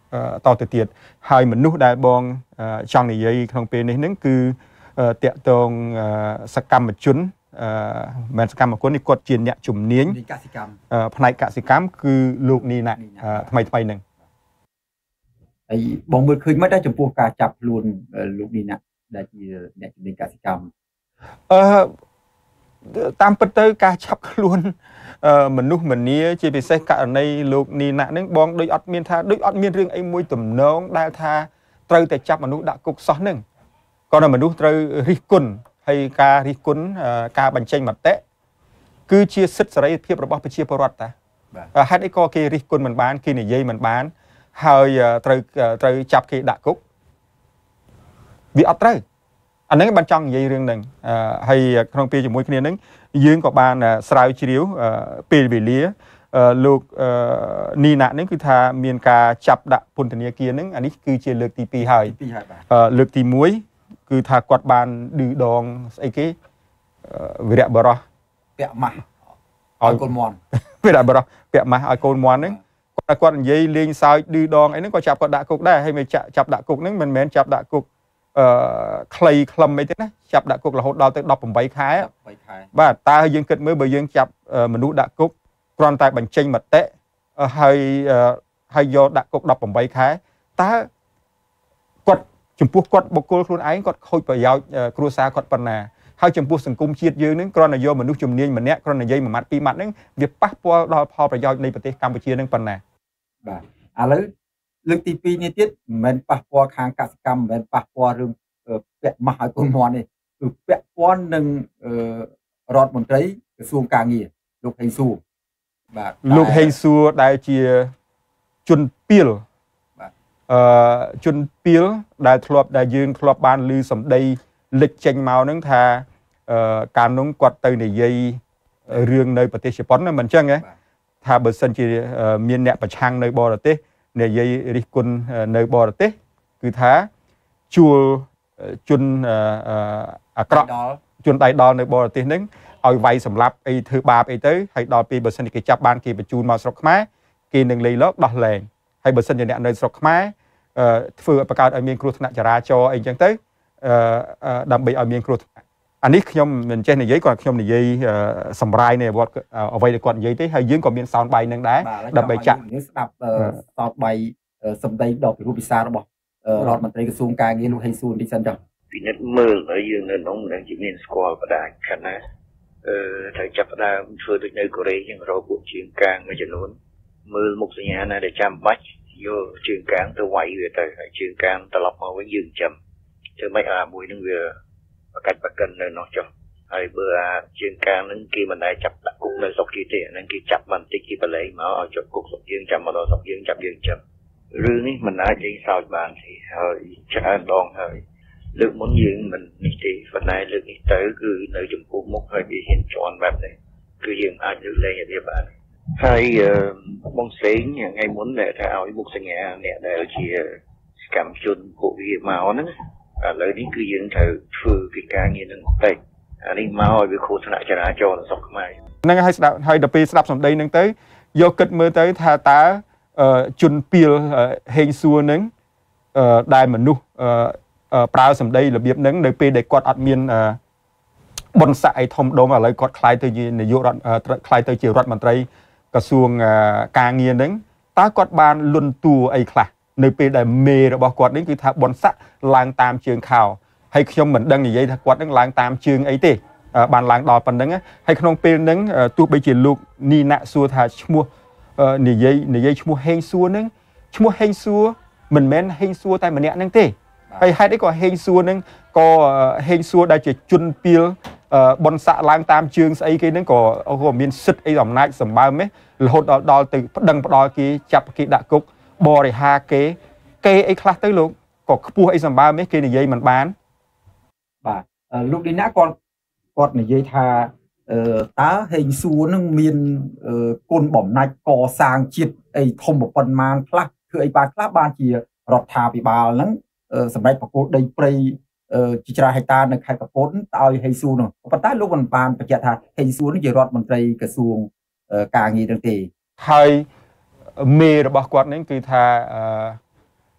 តទៅទៀតហើយមនុស្សដែលបងចង់និយាយក្នុងពេលនេះហ្នឹងគឺតាក់ទងសកម្មជនមិនសកម្មជននេះគាត់ជាអ្នកជំនាញកសិកម្មផ្នែកកសិកម្មគឺលោកនីណាថ្មីថ្មីហ្នឹងហើយបងមើលឃើញមិនដែរចំពោះការចាប់ខ្លួនលោកនីណាដែលជាអ្នកជំនាញកសិកម្មអឺតាមពិតទៅការចាប់ខ្លួនមនុស្សម្នាជាពិសេសករណីលោកនីណាហ្នឹងបងដូចអត់មានថាដូចអត់មានរឿងអីមួយទំនងដែលថាត្រូវតែចាប់មនុស្សដាក់គុកសោះហ្នឹងក៏តែមនុស្សត្រូវរិះគន់ហើយការរិះគន់ការបញ្ចេញមតិគឺជាសិទ្ធិសេរីភាពរបស់ប្រជាពលរដ្ឋតាហេតុអីក៏គេរិះគន់មិនបានគេនិយាយមិនបានហើយត្រូវត្រូវចាប់គេដាក់គុកវាអត់ត្រូវអាហ្នឹងបានចង់និយាយរឿងហ្នឹងហើយក្នុងពេលជាមួយគ្នាហ្នឹងយើងក៏បានស្រាវជ្រាវពេលវេលាលោកនីណាហ្នឹងគឺថាមានការចាប់ដាក់ពន្ធនាគារហ្នឹងអានេះគឺជាលើកទីពីរហើយលើកទីមួយគឺថាគាត់បានឌឺដងស្អីគេវីរៈបរោះពាក់ម៉ាស់ឲ្យកូនមន់វីរៈបរោះពាក់ម៉ាស់ឲ្យកូនមន់ហ្នឹងគាត់គាត់និយាយលេងសើចឌឺដងអីហ្នឹងក៏ចាប់គាត់ដាក់គុកដែរហើយមិនចាប់ដាក់គុកហ្នឹងមិនមែនចាប់ដាក់គុកអឺខ្លីខ្លឹមអីទេណាចាប់ដាក់គុករហូតដល់ទៅដប់ប្រាំបីខែបាទតើយើងគិតមើលបើយើងចាប់មនុស្សដាក់គុកគ្រាន់តែបញ្ចេញមតិហើយហើយយកដាក់គុកដប់ប្រាំបីខែតើគាត់ចំពោះគាត់បុគ្គលខ្លួនឯងគាត់ខូចប្រយោជន៍គ្រួសារគាត់ប៉ុណ្ណាហើយចំពោះសង្គមជាតិយើងនឹងគ្រាន់តែយកមនុស្សជំនាញម្នាក់គ្រាន់តែនិយាយមួយម៉ាត់ពីរម៉ាត់ហ្នឹងវាប៉ះពាល់ដល់ផលប្រយោជន៍នៃប្រទេសកម្ពុជានឹងប៉ុណ្ណាបាទឥឡូវលើកទីពីរនេះទៀតមិនមែនប៉ះពាល់ខាងកសិកម្មមិនមែនប៉ះពាល់រឿងពាក់ម៉ាស់ឲ្យកូនមន់ទេគឺពាក់ព័ន្ធនឹងរដ្ឋមន្ត្រីក្រសួងកាងារលោកហេងសួរបាទលោកហេងសួរដែលជាជនពីលអឺជនពីលដែលធ្លាប់ដែលយើងធ្លាប់បានឮសម្ដីលេចចេញមកហ្នឹងថាអឺកាលនោះគាត់ទៅនិយាយរឿងនៅប្រទេសជប៉ុនណាមិនអញ្ចឹងទេថាបើសិនជាមានអ្នកប្រឆាំងនៅបរទេសនិយាយរិះគន់នៅបរទេសគឺថាជួលជនអាក្រក់ជនដៃដល់នៅបរទេសហ្នឹងឲ្យវាយសម្លាប់អីធ្វើបាបអីទៅហើយដល់ពេលបើសិនជាគេចាប់បានគេបញ្ជូនមកស្រុកខ្មែរគេនឹងលៃលកដោះលែងហើយបើសិនជាអ្នកនៅស្រុកខ្មែរធ្វើឲ្យបង្កើតឲ្យមានគ្រោះថ្នាក់ចរាចរណ៍អីចឹងទៅដើម្បីឲ្យមានគ្រោះថ្នាក់អានេះខ្ញុំមិនចេះនិយាយគាត់ខ្ញុំនិយាយសម្រាយនៃអ្វីអ្វីដែលគាត់និយាយទេហើយយើងក៏មានសោនបៃនឹងដែរដើម្បីចាក់ស្ដាប់សោនបៃសម្ដីដ៏ពិរោះពិសារបស់រដ្ឋមន្ត្រីក្រសួងកាងារលោកហេងសួរនេះសិនចុះពិនិត្យមើលហើយយើងនៅក្នុងនឹងជាមានស្គាល់បដាខណៈអឺត្រូវចាប់ផ្ដើមធ្វើដូចនៅកូរ៉េចឹងរកពួកជាងកាងមួយចំនួនមើលមុខសញ្ញាណាដែលចាំបាច់យកជើងកាងទៅវាយវាទៅហើយជើងកាងត្រឡប់មកវិញយើងចាំធ្វើម៉េចអាមួយនឹងវាបកាច់បកិននៅនោះចុះហើយបើអាជើងកាងនឹងគេមិនដែលចាប់ដាក់គុកនៅស្រុកគេទេអានឹងគេចាប់បន្តិចគេបលែងមកឲ្យជាប់គុកស្រុកយើងចាំមកដល់ស្រុកយើងចាប់យើងចាំរឿងនេះមិនអាចលេងសើចបានទេហើយច្រើនដងហើយលើកមុនយើងមិននេះទេប៉ុន្តែលើកនេះទៅគឺនៅចំពោះមុខហើយវាហ៊ានជន់បែបនេះគឺយើងអាចលើកលែងវាបានហើយបងសេងថ្ងៃមុនដែលថាឲ្យមុខសញ្ញាអ្នកដែលជាសកម្មជនពួកវាមកហ្នឹងឥឡូវនេះគឺយើងត្រូវធ្វើកិច្ចការងារនឹងពេកអានេះមកឲ្យវាគ្រោះថ្នាក់ចរាចរណ៍នៅស្រុកខ្មែរហ្នឹងហើយស្ដាប់ហើយដល់ពេលស្ដាប់សម្ដីហ្នឹងទៅយកគិតមើលទៅថាតើជនពីលហេងសួរហ្នឹងដែលមនុស្សប្រើសម្ដីរបៀបហ្នឹងនៅពេលដែលគាត់អត់មានបុណ្យស័ក្តិអីធំដុំឥឡូវគាត់ខ្លាយទៅជានាយករដ្ឋខ្លាយទៅជារដ្ឋមន្ត្រីក្រសួងការងារហ្នឹងតើគាត់បានលន់តួអីខ្លះនៅពេលដែលមេរបស់គាត់នេះគឺថាបុណ្យស័ក្តិឡើងតាមជើងខោហើយខ្ញុំមិនដឹងនិយាយថាគាត់នឹងឡើងតាមជើងអីទេបានឡើងដល់ប៉ុណ្្នឹងហើយក្នុងពេលហ្នឹងទោះបីជាលោកនីណាសួរថាឈ្មោះនិយាយនិយាយឈ្មោះហេងសួរហ្នឹងឈ្មោះហេងសួរមិនមែនហេងសួរតែម្នាក់ហ្នឹងទេហើយហេតុអីក៏ហេងសួរហ្នឹងក៏ហេងសួរដែលជាជនពីលបុណ្យស័ក្តិឡើងតាមជើងស្អីគេហ្នឹងក៏ក៏មានសិទ្ធិអីអំណាចសម្បើមរហូតដល់ដល់ទៅប្តឹងផ្ដាល់គេចាប់គេដាក់គុកបរិហាគេគេអីខ្លះទៅលោកក៏ខ្ពស់អីសម្បើមគេនិយាយមិនបានបាទលោកឌីណាគាត់គាត់និយាយថាតើហេងសួរនឹងមានគុណបំណាច់កសាងជាតិអីធំប៉ុន្មានខ្លះគឺអីបានខ្លះបានជារដ្ឋាភិបាលហ្នឹងសម្រាប់ប្រគល់ដីព្រៃជាច្រើនហិកតានៅខេត្តកំពតទៅឲ្យហេងសួរនោះប៉ុន្តែលោកមិនបានបញ្ជាក់ថាហេងសួរនេះជារដ្ឋមន្ត្រីក្រសួងការងារនឹងទេហើយមេរបស់គាត់នេះគឺថា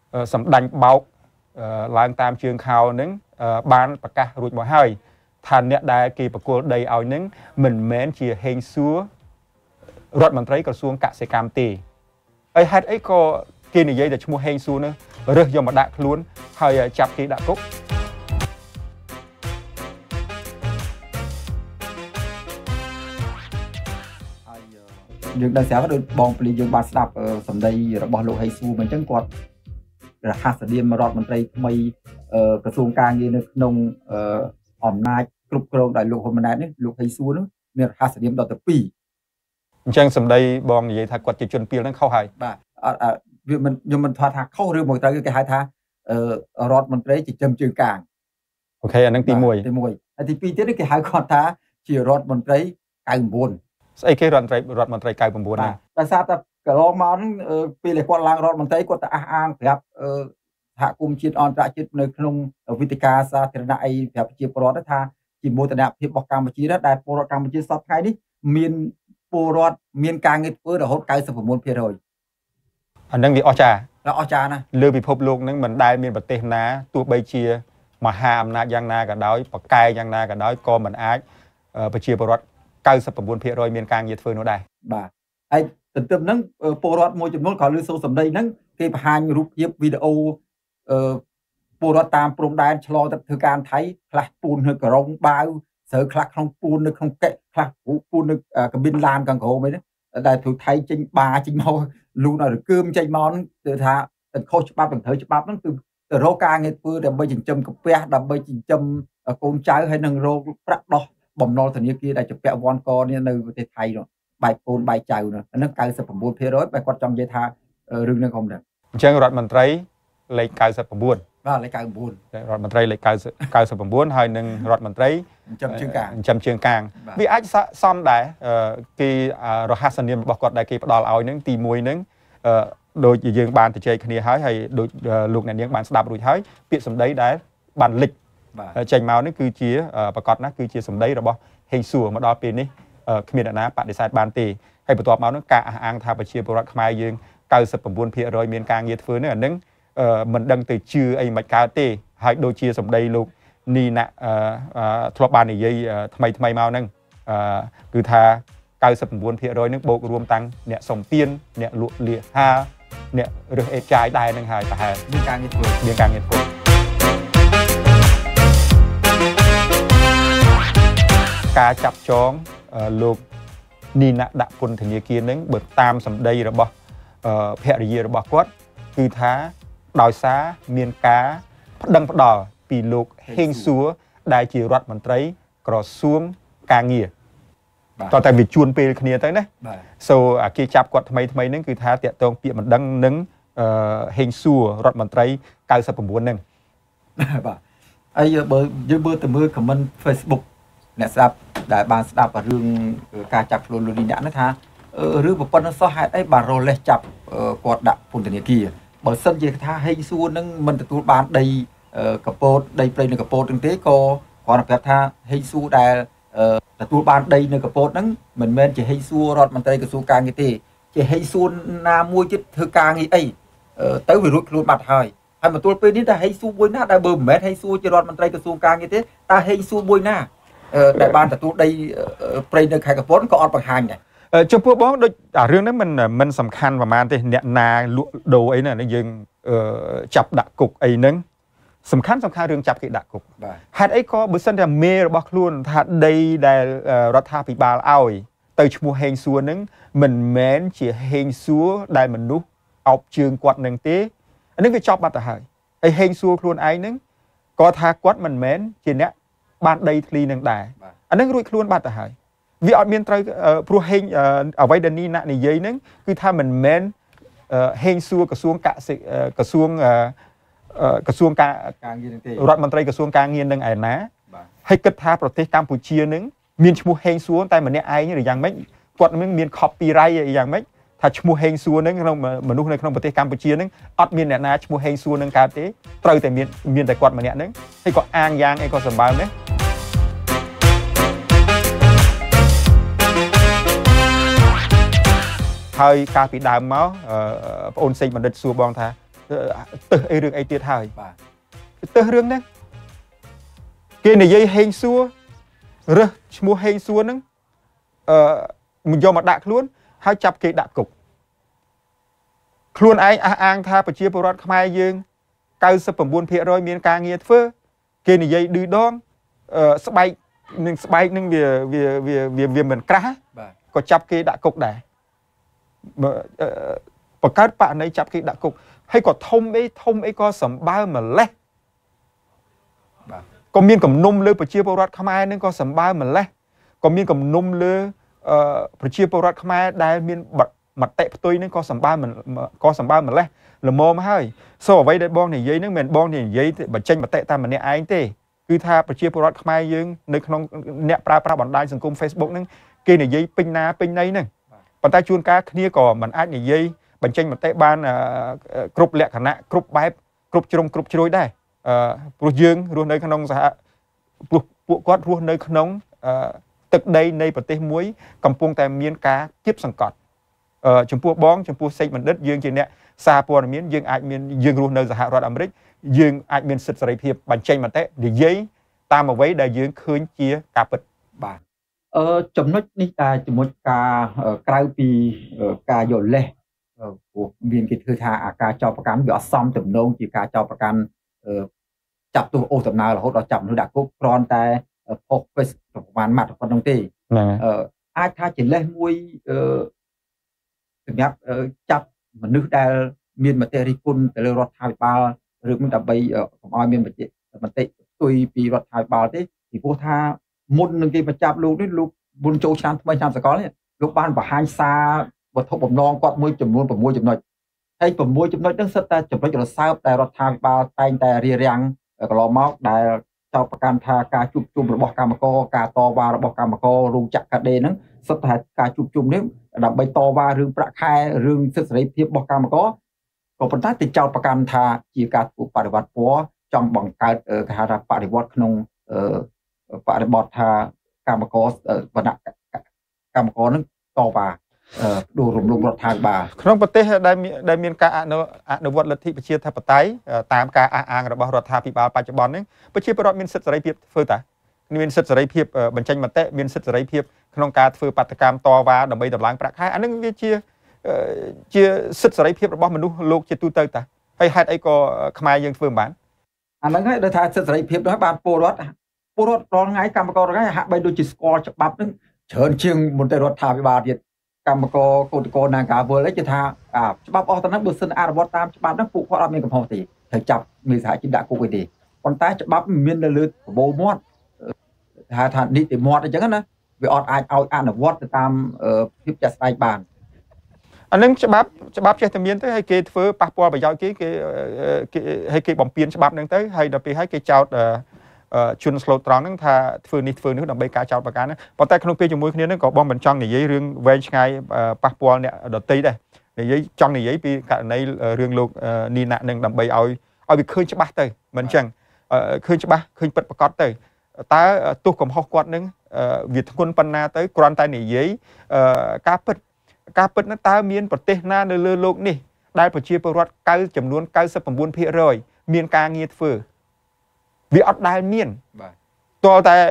សម្ដាញ់បោកឡើងតាមជើងខោហ្នឹងបានប្រកាសរួចមកហើយថាអ្នកដែលគេប្រគល់ដីឲ្យហ្នឹងមិនមែនជាហេងសួររដ្ឋមន្ត្រីក្រសួងកសិកម្មទេហើយហេតុអីក៏គេនិយាយតែឈ្មោះហេងសួរនោះរើសយកមកដាក់ខ្លួនហើយចាប់គេដាក់គុកយើងដឹងស្រាប់ដូចបងពលីយើងបានស្ដាប់សម្ដីរបស់លោកហេងសួរមិនអញ្ចឹងគាត់រហ័សស្តីមរដ្ឋមន្ត្រីថ្មីក្រសួងការងារនៅក្នុងអំណាចគ្រប់គ្រងដោយលោកហ៊ុនម៉ាណែតនេះលោកហេងសួរនោះមានរហ័សស្តីមដល់ទៅពីរអញ្ចឹងសម្ដីបងនិយាយថាគាត់ជាជនពីលហ្នឹងខុសហើយបាទអត់វាមិនខ្ញុំមិនថាថាខុសឬមកត្រូវគេហៅថារដ្ឋមន្ត្រីចិញ្ចឹមជើងកាងអូខេអានឹងទីមួយទីមួយហើយទីពីរទៀតគេហៅគាត់ថាជារដ្ឋមន្ត្រីកៅ៩ស្អីគេរដ្ឋមន្ត្រីរដ្ឋមន្ត្រីកៅ៩ហ្នឹងដោយសារតែកន្លងមកហ្នឹងពេលគាត់ឡើងរដ្ឋមន្ត្រីគាត់ទៅអះអាងប្រាប់សហគមន៍ជាតិអន្តរជាតិនៅក្នុងវិទ្យាការសាធារណៈអីប្រាប់ប្រជាពលរដ្ឋថាជាមោទនភាពរបស់កម្ពុជាដែលពលរដ្ឋកម្ពុជាសពថ្ងៃនេះមានពលរដ្ឋមានការងារធ្វើរហូត កៅសិប៩ភាគរយអានឹងវាអស្ចារ្យអស្ចារ្យណាស់លើពិភពលោកហ្នឹងមិនដែលមានប្រទេសណាទោះបីជាមហាអំណាចយ៉ាងណាក៏ដោយប្រកែកយ៉ាងណាក៏ដោយក៏មិនអាចប្រជាពលរដ្ឋ កៅសិប៩ភាគរយ មានការងារធ្វើនោះដែរបាទហើយទន្ទឹមហ្នឹងពលរដ្ឋមួយចំនួនក៏លើសូរសម្ដីហ្នឹងគេបង្ហាញរូបភាពវីដេអូអឺពលរដ្ឋតាមព្រំដែនឆ្លងទៅធ្វើការថៃខ្លះពូននៅក្រុងបាវស្រូវខ្លះក្នុងពូននៅក្នុងកែខ្លះពូននៅកាប៊ីនឡានកង្ក្រោមអីហ្នឹងដែលធ្វើថៃចេញបាចេញមកលូនឲ្យរកើមចេញមកហ្នឹងគឺថាទៅខុសច្បាប់ទៅត្រូវច្បាប់ហ្នឹងគឺទៅរកការងារធ្វើដើម្បីចិញ្ចឹមកាពះដើម្បីចិញ្ចឹមកូនចៅហើយនឹងរកប្រាក់ដោះបំណុលធនាគារដែលជាពាក់វ៉ាន់កនេះនៅប្រទេសថៃនោះបែកកូនបែកចៅនោះហ្នឹង កៅសិប៩ភាគរយ បែរគាត់ចង់និយាយថារឿងហ្នឹងខ្ញុំដឹងអញ្ចឹងរដ្ឋមន្ត្រីលេខ កៅសិប៩បាទលេខ កៅ៩រដ្ឋមន្ត្រីលេខ កៅសិប៩ ហើយនឹងរដ្ឋមន្ត្រីចិញ្ចឹមជើងកាងចិញ្ចឹមជើងកាងវាអាចសមដែរគេរហ័សនាមរបស់គាត់ដែលគេផ្ដល់ឲ្យហ្នឹងទីមួយហ្នឹងដូចយើងបានទៅជែកគ្នាហើយហើយដូចលោកអ្នកនាងបានស្ដាប់រួចហើយពាក្យសម្ដីដែលបានលេចចេញមកនេះគឺជាប្រកាសណាស់គឺជាសម្ដីរបស់ហេងសួរមកដល់ពេលនេះគ្មានអ្នកណាបដិសេធបានទេហើយបន្ទាប់មកនោះការអះអាងថាប្រជាពលរដ្ឋខ្មែរយើង កៅសិប៩ភាគរយ មានការងារធ្វើនេះអានឹងមិនដឹងទៅជឿអីមិនកើតទេហើយដូចជាសម្ដីលោកនីណាធ្លាប់បាននិយាយថ្មីថ្មីមកហ្នឹងគឺថា កៅសិប៩ភាគរយ នឹងបូករួមតាំងអ្នកសុំទានអ្នកលក់លាហាអ្នករើសអេតចាយដែរនឹងហើយប្រហែលមានការងារធ្វើមានការងារធ្វើការចាប់ចងលោកនីណាដាក់ពន្ធនាគារនឹងបើតាមសម្ដីរបស់ភរិយារបស់គាត់គឺថាដោយសារមានការប្តឹងផ្តល់ពីលោកហេងសួរដែលជារដ្ឋមន្ត្រីក្រសួងការងារតើតែវាជួនពេលគ្នាទៅណាសូអាគេចាប់គាត់ថ្មីថ្មីហ្នឹងគឺថាតាក់ទងពាក្យមិនដឹងនឹងហេងសួររដ្ឋមន្ត្រី កៅសិប៩ ហ្នឹងបាទហើយបើយើងមើលទៅមើល comment Facebook អ្នកស្ដាប់ដែលបានស្ដាប់រឿងការចាប់ខ្លួនលោកនីណាហ្នឹងថារឿងប្រព័ន្ធសោះហេតុអីបានរលេះចាប់គាត់ដាក់ពន្ធនាគារបើសិនជាថាហេងសួរនឹងមិនទទួលបានដីកពតដីព្រៃនៅកពតហ្នឹងទេក៏គាត់ប្រាប់ថាហេងសួរដែលទទួលបានដីនៅកពតហ្នឹងមិនមែនជាហេងសួររដ្ឋមន្ត្រីក្រសួងការងារទេជាហេងសួរណាមួយទៀតធ្វើការងារអីទៅវារួចខ្លួនបាត់ហើយហើយមកទល់ពេលនេះតែហេងសួរមួយណាដែលបើមិនមែនហេងសួរជារដ្ឋមន្ត្រីក្រសួងការងារទេតើហេងសួរមួយណាដែលបានទទួលដីព្រៃនៅខេត្តកពតក៏អត់បង្ហាញដែរចំពោះបងដូចអារឿងហ្នឹងមិនមិនសំខាន់ប្រហែលទេអ្នកណាលក់ដូរអីហ្នឹងយើងចាប់ដាក់គុកអីហ្នឹងសំខាន់សំខាន់រឿងចាប់គេដាក់គុកហេតុអីក៏បើសិនតែមេរបស់ខ្លួនថាដីដែលរដ្ឋាភិបាលឲ្យទៅឈ្មោះហេងសួរហ្នឹងមិនមែនជាហេងសួរដែលមនុស្សអោបជើងគាត់នឹងទេអានេះវាចប់បាត់ទៅហើយហើយហេងសួរខ្លួនឯងហ្នឹងក៏ថាគាត់មិនមែនជាអ្នកបានដីធ្លីនឹងដែរអានឹងរួចខ្លួនបាត់ទៅហើយវាអត់មានត្រូវព្រោះហេងអ្វីដែលនីណានិយាយហ្នឹងគឺថាមិនមែនហេងសួរក្រសួងកសិក្រសួងក្រសួងការការងារនឹងទេរដ្ឋមន្ត្រីក្រសួងការងារនឹងឯណាហើយគិតថាប្រទេសកម្ពុជានឹងមានឈ្មោះហេងសួរតែម្នាក់ឯងឬយ៉ាងម៉េចគាត់នឹងមាន copyright យ៉ាងម៉េចថាឈ្មោះហេងសួរនឹងក្នុងមនុស្សនៅក្នុងប្រទេសកម្ពុជានឹងអត់មានអ្នកណាឈ្មោះហេងសួរនឹងកើតទេត្រូវតែមានមានតែគាត់ម្នាក់នឹងហើយក៏អាងយ៉ាងអីក៏សម្បើមដែរហើយកាលពីដើមមកបងអូនសេកបណ្ឌិតសួរបងថាទៅអីរឿងអីទៀតហើយបាទទៅរឿងហ្នឹងគេនិយាយហេងសួររើសឈ្មោះហេងសួរហ្នឹងអឺយកមកដាក់ខ្លួនហើយចាប់គេដាក់គុកខ្លួនឯងអះអាងថាប្រជាពលរដ្ឋខ្មែរយើងเก้าสิบเก้าเปอร์เซ็นต์ មានការងារធ្វើគេនិយាយឌឺដងស្បែកនឹងស្បែកនឹងវាវាវាវាមិនក្រាស់ក៏ចាប់គេដាក់គុកដែរបង្កើតបកណីចាប់គេដាក់គុកហើយក៏ធំអីធំអីក៏សម្បើម្លេះបាទក៏មានគំនុំលើប្រជាពលរដ្ឋខ្មែរនឹងក៏សម្បើម្លេះក៏មានគំនុំលើប្រជាពលរដ្ឋខ្មែរដែលមានមតិផ្ទុយនឹងក៏សម្បើក៏សម្បើម្លេះល្មមហើយសូអ្វីដែលបងនិយាយនឹងមិនបងនិយាយបញ្ចេញមតិតែម្នាក់ឯងទេគឺថាប្រជាពលរដ្ឋខ្មែរយើងនៅក្នុងអ្នកប្រើប្រាស់បណ្ដាញសង្គម Facebook ហ្នឹងគេនិយាយពេញណាពេញណីហ្នឹងប៉ុន្តែជួនកាលគ្នាក៏មិនអាចនិយាយបញ្ចេញមតិបានគ្រប់លក្ខណៈគ្រប់បែបគ្រប់ជ្រុងគ្រប់ជ្រោយដែរព្រោះយើងរស់នៅក្នុងសហព្រោះពួកគាត់រស់នៅក្នុងទឹកដីនៃប្រទេសមួយកំពុងតែមានការគៀបសង្កត់ចំពោះបងចំពោះសេចបណ្ឌិតយើងជាអ្នកសារព័ត៌មានយើងអាចមានយើងរស់នៅសហរដ្ឋអាមេរិកយើងអាចមានសិទ្ធិសេរីភាពបញ្ចេញមតិនិយាយតាមអ្វីដែលយើងឃើញជាការពិតបាទអឺចំណុចនេះតែចំណុចការក្រៅពីការយល់លេសព្រោះមានគេធ្វើថាអាការចោទប្រកាន់វាអសមទំនងជាការចោទប្រកាន់ចាប់ទោសអូសដំណើររហូតដល់ចាប់មនុស្សដាក់គុកគ្រាន់តែផុស Facebook ប្រហែលម៉ាត់ប៉ុណ្្នឹងទេអឺអាចថាជាលេសមួយអឺសម្រាប់ចាប់មនុស្សដែលមានមតិរិះគន់ទៅលើរដ្ឋាភិបាលឬមិនដើម្បីកុំឲ្យមានមតិមតិផ្ទុយពីរដ្ឋាភិបាលទេពីព្រោះថាមុននឹងគេបញ្ចាប់លោកនេះលោកមុនចូលឆ្នាំថ្មីឆ្នាំសកលនេះលោកបានបង្ហាញសារវត្ថុបំណងគាត់មួយចំនួន6ចំណុចហើយ6ចំណុចហ្នឹងសិតតែចំណុចរសើបតែរដ្ឋាភិបាលតែងតែរៀបរៀងកន្លងមកដែលចោទប្រកាន់ថាការជួបជុំរបស់កម្មករការតវ៉ារបស់កម្មកររោងចក្រកាដេហ្នឹងសិតតែការជួបជុំនេះដើម្បីតវ៉ារឿងប្រាក់ខែរឿងសិទ្ធិសេរីភាពរបស់កម្មករក៏ប៉ុន្តែទៅចោទប្រកាន់ថាជាការធ្វើបដិវត្តពណ៌ចង់បង្កើតគេហៅថាបដិវត្តក្នុងបរិបទថាកម្មករវណ្ណៈកម្មករនឹងតវ៉ាដួលរំលំរដ្ឋាភិបាលក្នុងប្រទេសដែលដែលមានការអនុអនុវត្តលទ្ធិប្រជាធិបតេយ្យតាមការអះអាងរបស់រដ្ឋាភិបាលបច្ចុប្បន្ននេះប្រជាពលរដ្ឋមានសិទ្ធិសេរីភាពធ្វើតាមានសិទ្ធិសេរីភាពបញ្ចេញមតិមានសិទ្ធិសេរីភាពក្នុងការធ្វើបាតកម្មតវ៉ាដើម្បីតម្លើងប្រាក់ខែអានឹងវាជាជាសិទ្ធិសេរីភាពរបស់មនុស្សលោកជាទូទៅតាហើយហេតុអីក៏ខ្មែរយើងធ្វើមិនបានអាហ្នឹងហើយដូចថាសិទ្ធិសេរីភាពនោះបានពលរដ្ឋពលរដ្ឋរងថ្ងៃកម្មកររងថ្ងៃហាក់បីដូចជាស្គាល់ច្បាប់ហ្នឹងច្រើនជាងមន្ត្រីរដ្ឋាភិបាលទៀតកម្មករកោតក្រនាការវល់ឯងគេថាច្បាប់អស់ទៅហ្នឹងបើសិនអនុវត្តតាមច្បាប់ហ្នឹងពួកគាត់អត់មានកំហុសទេត្រូវចាប់មានសហជីពដាក់គុកឯទេប៉ុន្តែច្បាប់មាននៅលើប្របូរមាត់ថាថានីតិមាត់អញ្ចឹងណាវាអត់អាចឲ្យអនុវត្តទៅតាមភាពជាក់ស្ដែងបានអានឹងច្បាប់ច្បាប់ចេះតែមានទៅហើយគេធ្វើប៉ះពាល់ប្រយោជន៍គេគេហើយគេបំពេញច្បាប់ហ្នឹងទៅហើយដល់ពេលហើយគេចោទជន់ស្លូតត្រង់ហ្នឹងថាធ្វើនេះធ្វើនោះដើម្បីការចោទប្រកាន់ហ្នឹងប៉ុន្តែក្នុងពេលជាមួយគ្នាហ្នឹងក៏បងមិនចង់និយាយរឿងវែងឆ្ងាយប៉ះពាល់អ្នកដទៃដែរនិយាយចង់និយាយពីករណីរឿងលោកនីណាហ្នឹងដើម្បីឲ្យឲ្យវាឃើញច្បាស់ទៅមិនអញ្ចឹងឃើញច្បាស់ឃើញពិតប្រាកដទៅតើទោះកំហុសគាត់នឹងវាធ្ងន់ប៉ុណ្ណាទៅគ្រាន់តែនិយាយការពិតការពិតនោះតើមានប្រទេសណានៅលើโลกនេះដែលប្រជាពលរដ្ឋកៅចំនួន เก้าสิบเก้าเปอร์เซ็นต์ មានការងារធ្វើវាអត់ដែលមានបាទតើតែ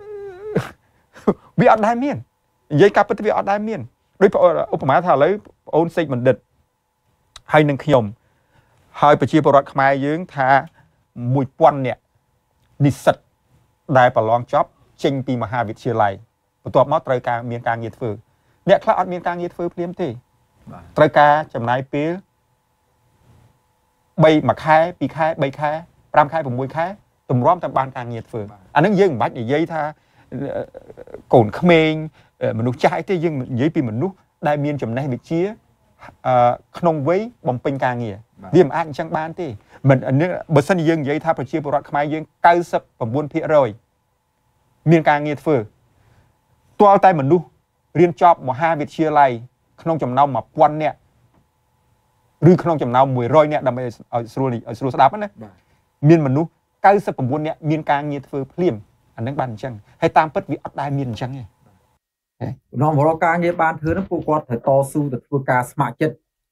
វាអត់ដែលមាននិយាយការពិតវាអត់ដែលមានដូចឧបមាថាឥឡូវបងអូនសេចបណ្ឌិតហើយនឹងខ្ញុំហើយប្រជាពលរដ្ឋខ្មែរយើងថាមួយពាន់នាក់និស្សិតដែលប្រឡងចប់ចេញពីមហាវិទ្យាល័យបន្ទាប់មកត្រូវការមានការងារធ្វើអ្នកខ្លះអត់មានការងារធ្វើភ្លាមទេត្រូវការចំណាយពេល3មួយខែពីរខែបីខែប្រាំខែប្រាំមួយខែទម្រាំតែបានការងារធ្វើអានឹងយើងមិនបាច់និយាយថាកូនក្មេងមនុស្សចាស់អីទេយើងនិយាយពីមនុស្សដែលមានចំណេះវិជ្ជាក្នុងវ័យបំពេញការងារវាមិនអាចអញ្ចឹងបានទេមិនបើសិនយើងនិយាយថាប្រជាពលរដ្ឋខ្មែរយើង เก้าสิบเก้าเปอร์เซ็นต์ មានការងារធ្វើទាល់តែមនុស្សរៀនចប់មហាវិទ្យាល័យក្នុងចំណោម một nghìn នាក់ឬក្នុងចំណោម một trăm នាក់ដើម្បីឲ្យស្រួលឲ្យស្រួលស្ដាប់ណាមានមនុស្ស เก้าสิบเก้า នាក់មានការងារធ្វើភ្លាមអានឹងបានអញ្ចឹងហើយតាមពិតវាអត់ដែលមានអញ្ចឹងទេនាំរកការងារបានធ្វើហ្នឹងពួកគាត់ត្រូវតស៊ូទៅធ្វើការស្ម័គ្រចិត្ត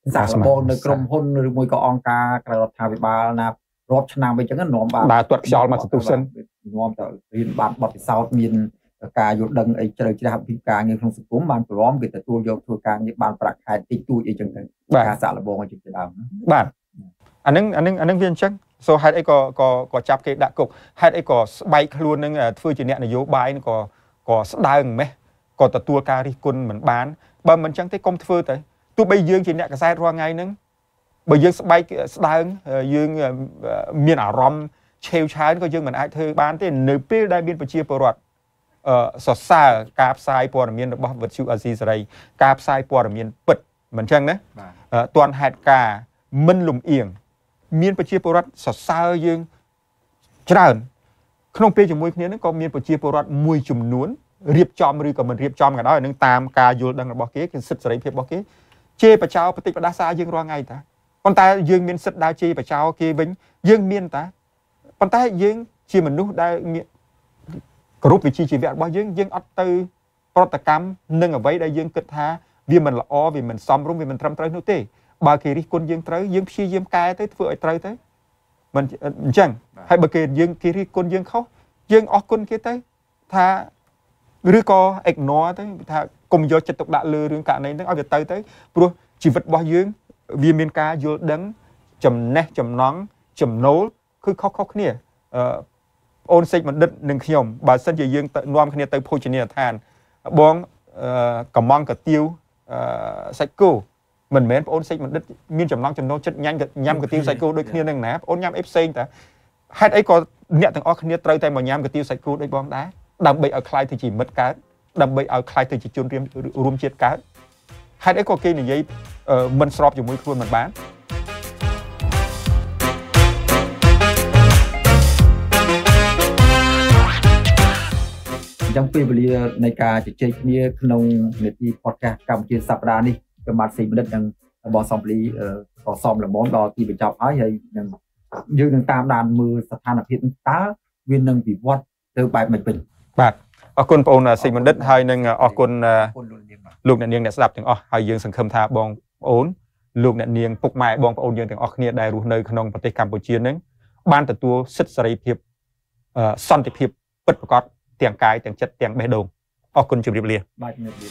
សាកល្បងនៅក្រុមហ៊ុនឬមួយក៏អង្គការក្រៅរដ្ឋាភិបាលណារាប់ឆ្នាំអីចឹងនាំបានដើរទាត់ខ្យល់មកសន្ទុះសិននាំទៅរៀនបានបទពិសោធន៍មានការយល់ដឹងអីជ្រៅជ្រះពីការងារក្នុងសង្គមបានព្រមគេទទួលយកធ្វើការងារបានប្រាក់ខែតិចតួចអីចឹងទៅការសាកល្បងអីចឹងទៅដើមបាទអានឹងអានឹងអានឹងវាអញ្ចឹងសូហេតុអីក៏ក៏ក៏ចាប់គេដាក់គុកហេតុអីក៏ស្បែកខ្លួននឹងធ្វើជាអ្នកនយោបាយនឹងក៏ក៏ស្ដើងម៉េះក៏ទទួលការរិះគន់មិនបានបើមិនអញ្ចឹងទេកុំធ្វើទៅទោះបីយើងជាអ្នកកសែតរាល់ថ្ងៃហ្នឹងបើយើងស្បែកស្ដើងយើងមានអារម្មណ៍ឆេវឆាវក៏យើងមិនអាចធ្វើបានទេនៅពេលដែលមានប្រជាពលរដ្ឋអឺសរសើរការផ្សាយព័ត៌មានរបស់វិទ្យុអាស៊ីសេរីការផ្សាយព័ត៌មានពិតមិនអញ្ចឹងណាទាន់ហេតុការមិនលំអៀងមានប្រជាពលរដ្ឋសរសើរយើងច្រើនក្នុងពេលជាមួយគ្នានឹងក៏មានប្រជាពលរដ្ឋមួយចំនួនរៀបចំឬក៏មិនរៀបចំក៏ដោយនឹងតាមការយល់ដឹងរបស់គេគឺសិទ្ធិសេរីភាពរបស់គេជេរបចោបតិបដាសាយើងរាល់ថ្ងៃតាប៉ុន្តែយើងមានសិទ្ធិដើរជេរបចោគេវិញយើងមានតាប៉ុន្តែយើងជាមនុស្សដែលមានគ្រប់វិជ្ជាជីវៈរបស់យើងយើងអត់ទៅប្រតិកម្មនឹងអ្វីដែលយើងគិតថាវាមិនល្អវាមិនសមរម្យវាមិនត្រឹមត្រូវនោះទេបើគេរិះគន់យើងត្រូវយើងព្យាយាមកែទៅធ្វើឲ្យត្រូវទៅមិនអញ្ចឹងហើយបើគេយើងគេរិះគន់យើងខុសយើងអរគុណគេទៅថាឬក៏ ignore ទៅថាកុំយកចិត្តទុកដាក់លើរឿងករណីហ្នឹងឲ្យវាទៅទៅព្រោះជីវិតរបស់យើងវាមានការយល់ដឹងចំណេះចំណង់ចំណូលគឺខុសៗគ្នាអឺអូនសេចបណ្ឌិតនឹងខ្ញុំបើសិនជាយើងទៅនាំគ្នាទៅភោជនីយដ្ឋានបងកំងកាទៀវសាច់គោមិនមែនបងអូនសេចបណ្ឌិតមានចំណង់ចំណូលចិត្តញ៉ាំញ៉ាំកាទៀវសាច់គោដូចគ្នានឹងណាបងអូនញ៉ាំអីផ្សេងតាហេតុអីក៏អ្នកទាំងអស់គ្នាត្រូវតែមកញ៉ាំកាទៀវសាច់គោដូចបងដែរដើម្បីឲ្យខ្លាយទៅជាមិត្តកើតដើម្បីឲ្យខ្លាយទៅជាជនរួមជាតិកើតហេតុអីក៏គេនិយាយមិនស្របជាមួយខ្លួនមិនបានអញ្ចឹងពេលវេលានៃការជជែកគ្នាក្នុងនេតិ podcast កម្ពុជាសប្តាហ៍នេះប្រមាណสี่មិនិតនឹងបងសំភ្លីក៏សមល្មមដល់ទីបញ្ចប់ហើយហើយនឹងយើងនឹងតាមដានមើលស្ថានភាពតើវានឹងវិវត្តទៅបែបម៉េចវិញបាទអរគុណបងអូនសេចបណ្ឌិតហើយនឹងអរគុណលោកអ្នកនាងអ្នកស្ដាប់ទាំងអស់ហើយយើងសង្ឃឹមថាបងប្អូនលោកអ្នកនាងពុកម៉ែបងប្អូនយើងទាំងអស់គ្នាដែលរស់នៅក្នុងប្រទេសកម្ពុជានឹងបានទទួលសិទ្ធិសេរីភាពសន្តិភាពពិតប្រាកដទាំងកាយទាំងចិត្តទាំងបេះដូងអរគុណជម្រាបលាបាទជម្រាបលា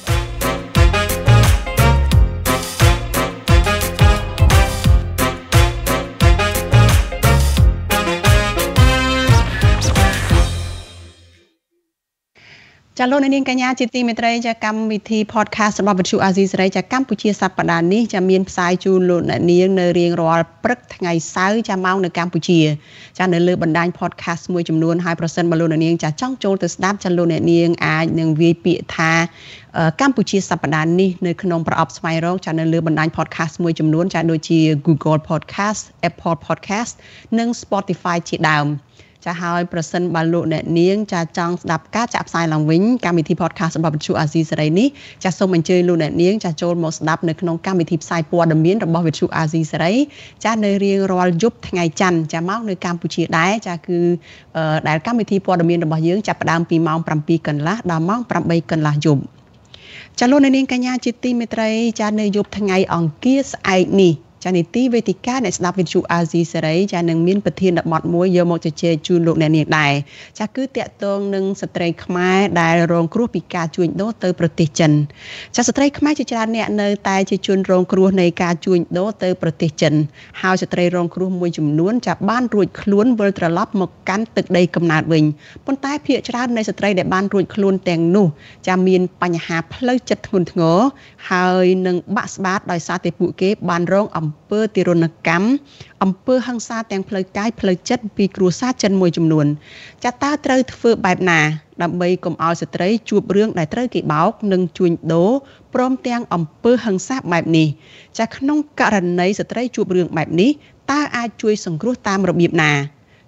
ចាលោកនាងកញ្ញាជាទីមេត្រីចាកម្មវិធី podcast របស់វិទ្យុអាស៊ីសេរីចាកម្ពុជាសប្តាហ៍នេះចាមានផ្សាយជូនលោកអ្នកនាងនៅរៀងរាល់ព្រឹកថ្ងៃសៅរ៍ចាម៉ោងនៅកម្ពុជាចានៅលើបណ្ដាញ podcast មួយចំនួនហើយប្រសិនបើលោកអ្នកនាងចាចង់ចូលទៅស្ដាប់ចាលោកអ្នកនាងអាចនឹងវាយពាក្យថាកម្ពុជាសប្តាហ៍នេះនៅក្នុងប្រអប់ស្វែងរកចានៅលើបណ្ដាញ podcast មួយចំនួនចាដូចជា Google Podcast Apple Podcast និង Spotify ជាដើមចាហើយប្រសិនបើលោកអ្នកនាងចាចង់ស្ដាប់ការចាក់ផ្សាយឡើងវិញកម្មវិធី podcast របស់វិទ្យុអាស៊ីសេរីនេះចាសូមអញ្ជើញលោកអ្នកនាងចាចូលមកស្ដាប់នៅក្នុងកម្មវិធីផ្សាយព័ត៌មានរបស់វិទ្យុអាស៊ីសេរីចានៅរៀងរាល់យប់ថ្ងៃច័ន្ទចាមកនៅកម្ពុជាដែរចាគឺដែលកម្មវិធីព័ត៌មានរបស់យើងចាប់ផ្ដើមពីម៉ោងប្រាំពីរកន្លះដល់ម៉ោងប្រាំបីកន្លះយប់ចាលោកអ្នកនាងកញ្ញាជាទីមេត្រីចានៅយប់ថ្ងៃអង្គារស្អែកនេះចានីតិវេទិកាអ្នកស្ដាប់វិទ្យុអាស៊ីសេរីចានឹងមានប្រធានបទមួយយកមកជជែកជូនលោកអ្នកនាងដែរចាគឺតាក់ទងនឹងស្ត្រីខ្មែរដែលរងគ្រោះពីការជួញដូរទៅប្រទេសចិនចាស្ត្រីខ្មែរជាច្រើនអ្នកនៅតែជាជនរងគ្រោះនៃការជួញដូរទៅប្រទេសចិនហើយស្ត្រីរងគ្រោះមួយចំនួនចាបានរួចខ្លួនវិលត្រឡប់មកកាន់ទឹកដីកំណើតវិញប៉ុន្តែភាគច្រើននៃស្ត្រីដែលបានរួចខ្លួនទាំងនោះចាមានបញ្ហាផ្លូវចិត្តធ្ងន់ធ្ងរហើយនឹងបាក់ស្បាតដោយសារតែពួកគេបានរងអំពើទារុណកម្មអំពើហិង្សាទាំងផ្លូវកាយផ្លូវចិត្តពីគ្រួសារចិនមួយចំនួនចាតើត្រូវធ្វើបែបណាដើម្បីកុំឲ្យស្ត្រីជួបរឿងដែលត្រូវគេបោកនិងជួញដូរព្រមទាំងអំពើហិង្សាបែបនេះចាក្នុងករណីស្ត្រីជួបរឿងបែបនេះតើអាចជួយសង្គ្រោះតាមរបៀបណា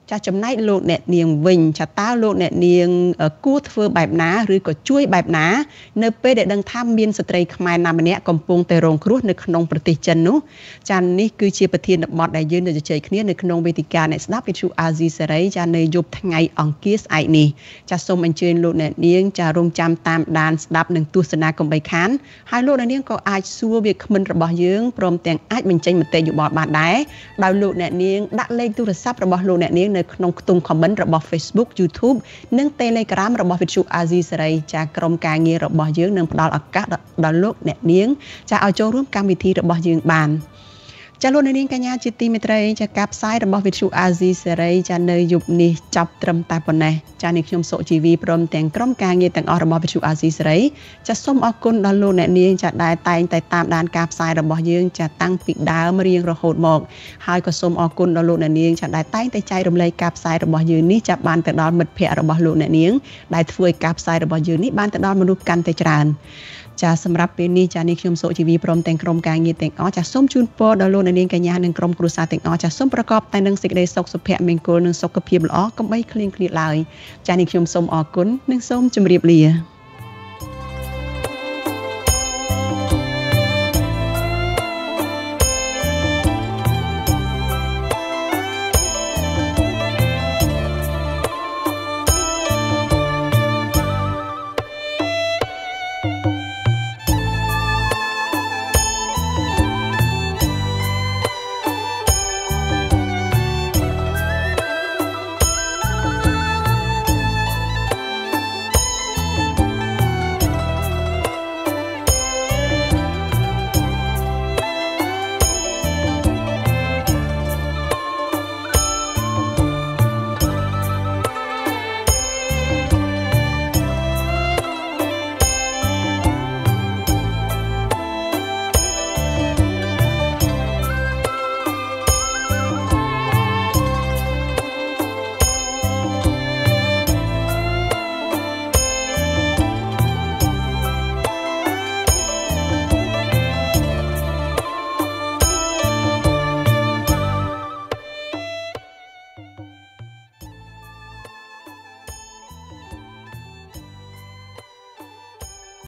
ចាចំណែកលោកអ្នកនាងវិញចាតើលោកអ្នកនាងគួរធ្វើបែបណាឬក៏ជួយបែបណានៅពេលដែលដឹងថាមានស្ត្រីខ្មែរណាម្នាក់កំពុងតែរងគ្រោះនៅក្នុងប្រទេសចិននោះចានេះគឺជាប្រធានបទដែលយើងនឹងជជែកគ្នានៅក្នុងវេទិកាអ្នកស្ដាប់វិទ្យុអាស៊ីសេរីចានៅយប់ថ្ងៃអង្គារស្អែកនេះចាសូមអញ្ជើញលោកអ្នកនាងចារងចាំតាមដានស្ដាប់និងទស្សនាកុំបីខានហើយលោកអ្នកនាងក៏អាចសួរវាគ្មិនរបស់យើងព្រមទាំងអាចបញ្ចេញមតិយោបល់បានដែរដោយលោកអ្នកនាងដាក់លេខទូរស័ព្ទរបស់លោកអ្នកនាងនៅក្នុងខ្ទង់ comment របស់ Facebook YouTube និង Telegram របស់វិទ្យុអាស៊ីសេរីចាក្រុមការងាររបស់យើងនឹងផ្ដល់ឱកាសដល់លោកអ្នកនាងចាឲ្យចូលរួមកម្មវិធីរបស់យើងបានចាលោកនាងកញ្ញាជាទីមេត្រីចាការផ្សាយរបស់វិទ្យុអាស៊ីសេរីចានៅយប់នេះចាប់ត្រឹមតែប៉ុណ្ណេះចានេះខ្ញុំសុជីវីព្រមទាំងក្រុមការងារទាំងអស់របស់វិទ្យុអាស៊ីសេរីចាសូមអរគុណដល់លោកអ្នកនាងចាដែលតែងតែតាមដានការផ្សាយរបស់យើងចាតាំងពីដើមរៀងរហូតមកហើយក៏សូមអរគុណដល់លោកអ្នកនាងចាដែលតែងតែចែករំលែកការផ្សាយរបស់យើងនេះចាបានទៅដល់មិត្តភ័ក្តិរបស់លោកអ្នកនាងដែលធ្វើឲ្យការផ្សាយរបស់យើងនេះបានទៅដល់មនុស្សកាន់តែច្រើនចាសម្រាប់ពេលនេះចានេះខ្ញុំសុជីវីព្រមទាំងក្រុមការងារទាំងអស់ចាសូមជូនពរដល់លោកអ្នកនាងកញ្ញានិងក្រុមគ្រួសារទាំងអស់ចាសូមប្រកបតែនឹងសេចក្តីសុខសុភមង្គលនិងសុខភាពល្អកុំបីឃ្លៀងឃ្លាតឡើយចានេះខ្ញុំសូមអរគុណនិងសូមជម្រាបលា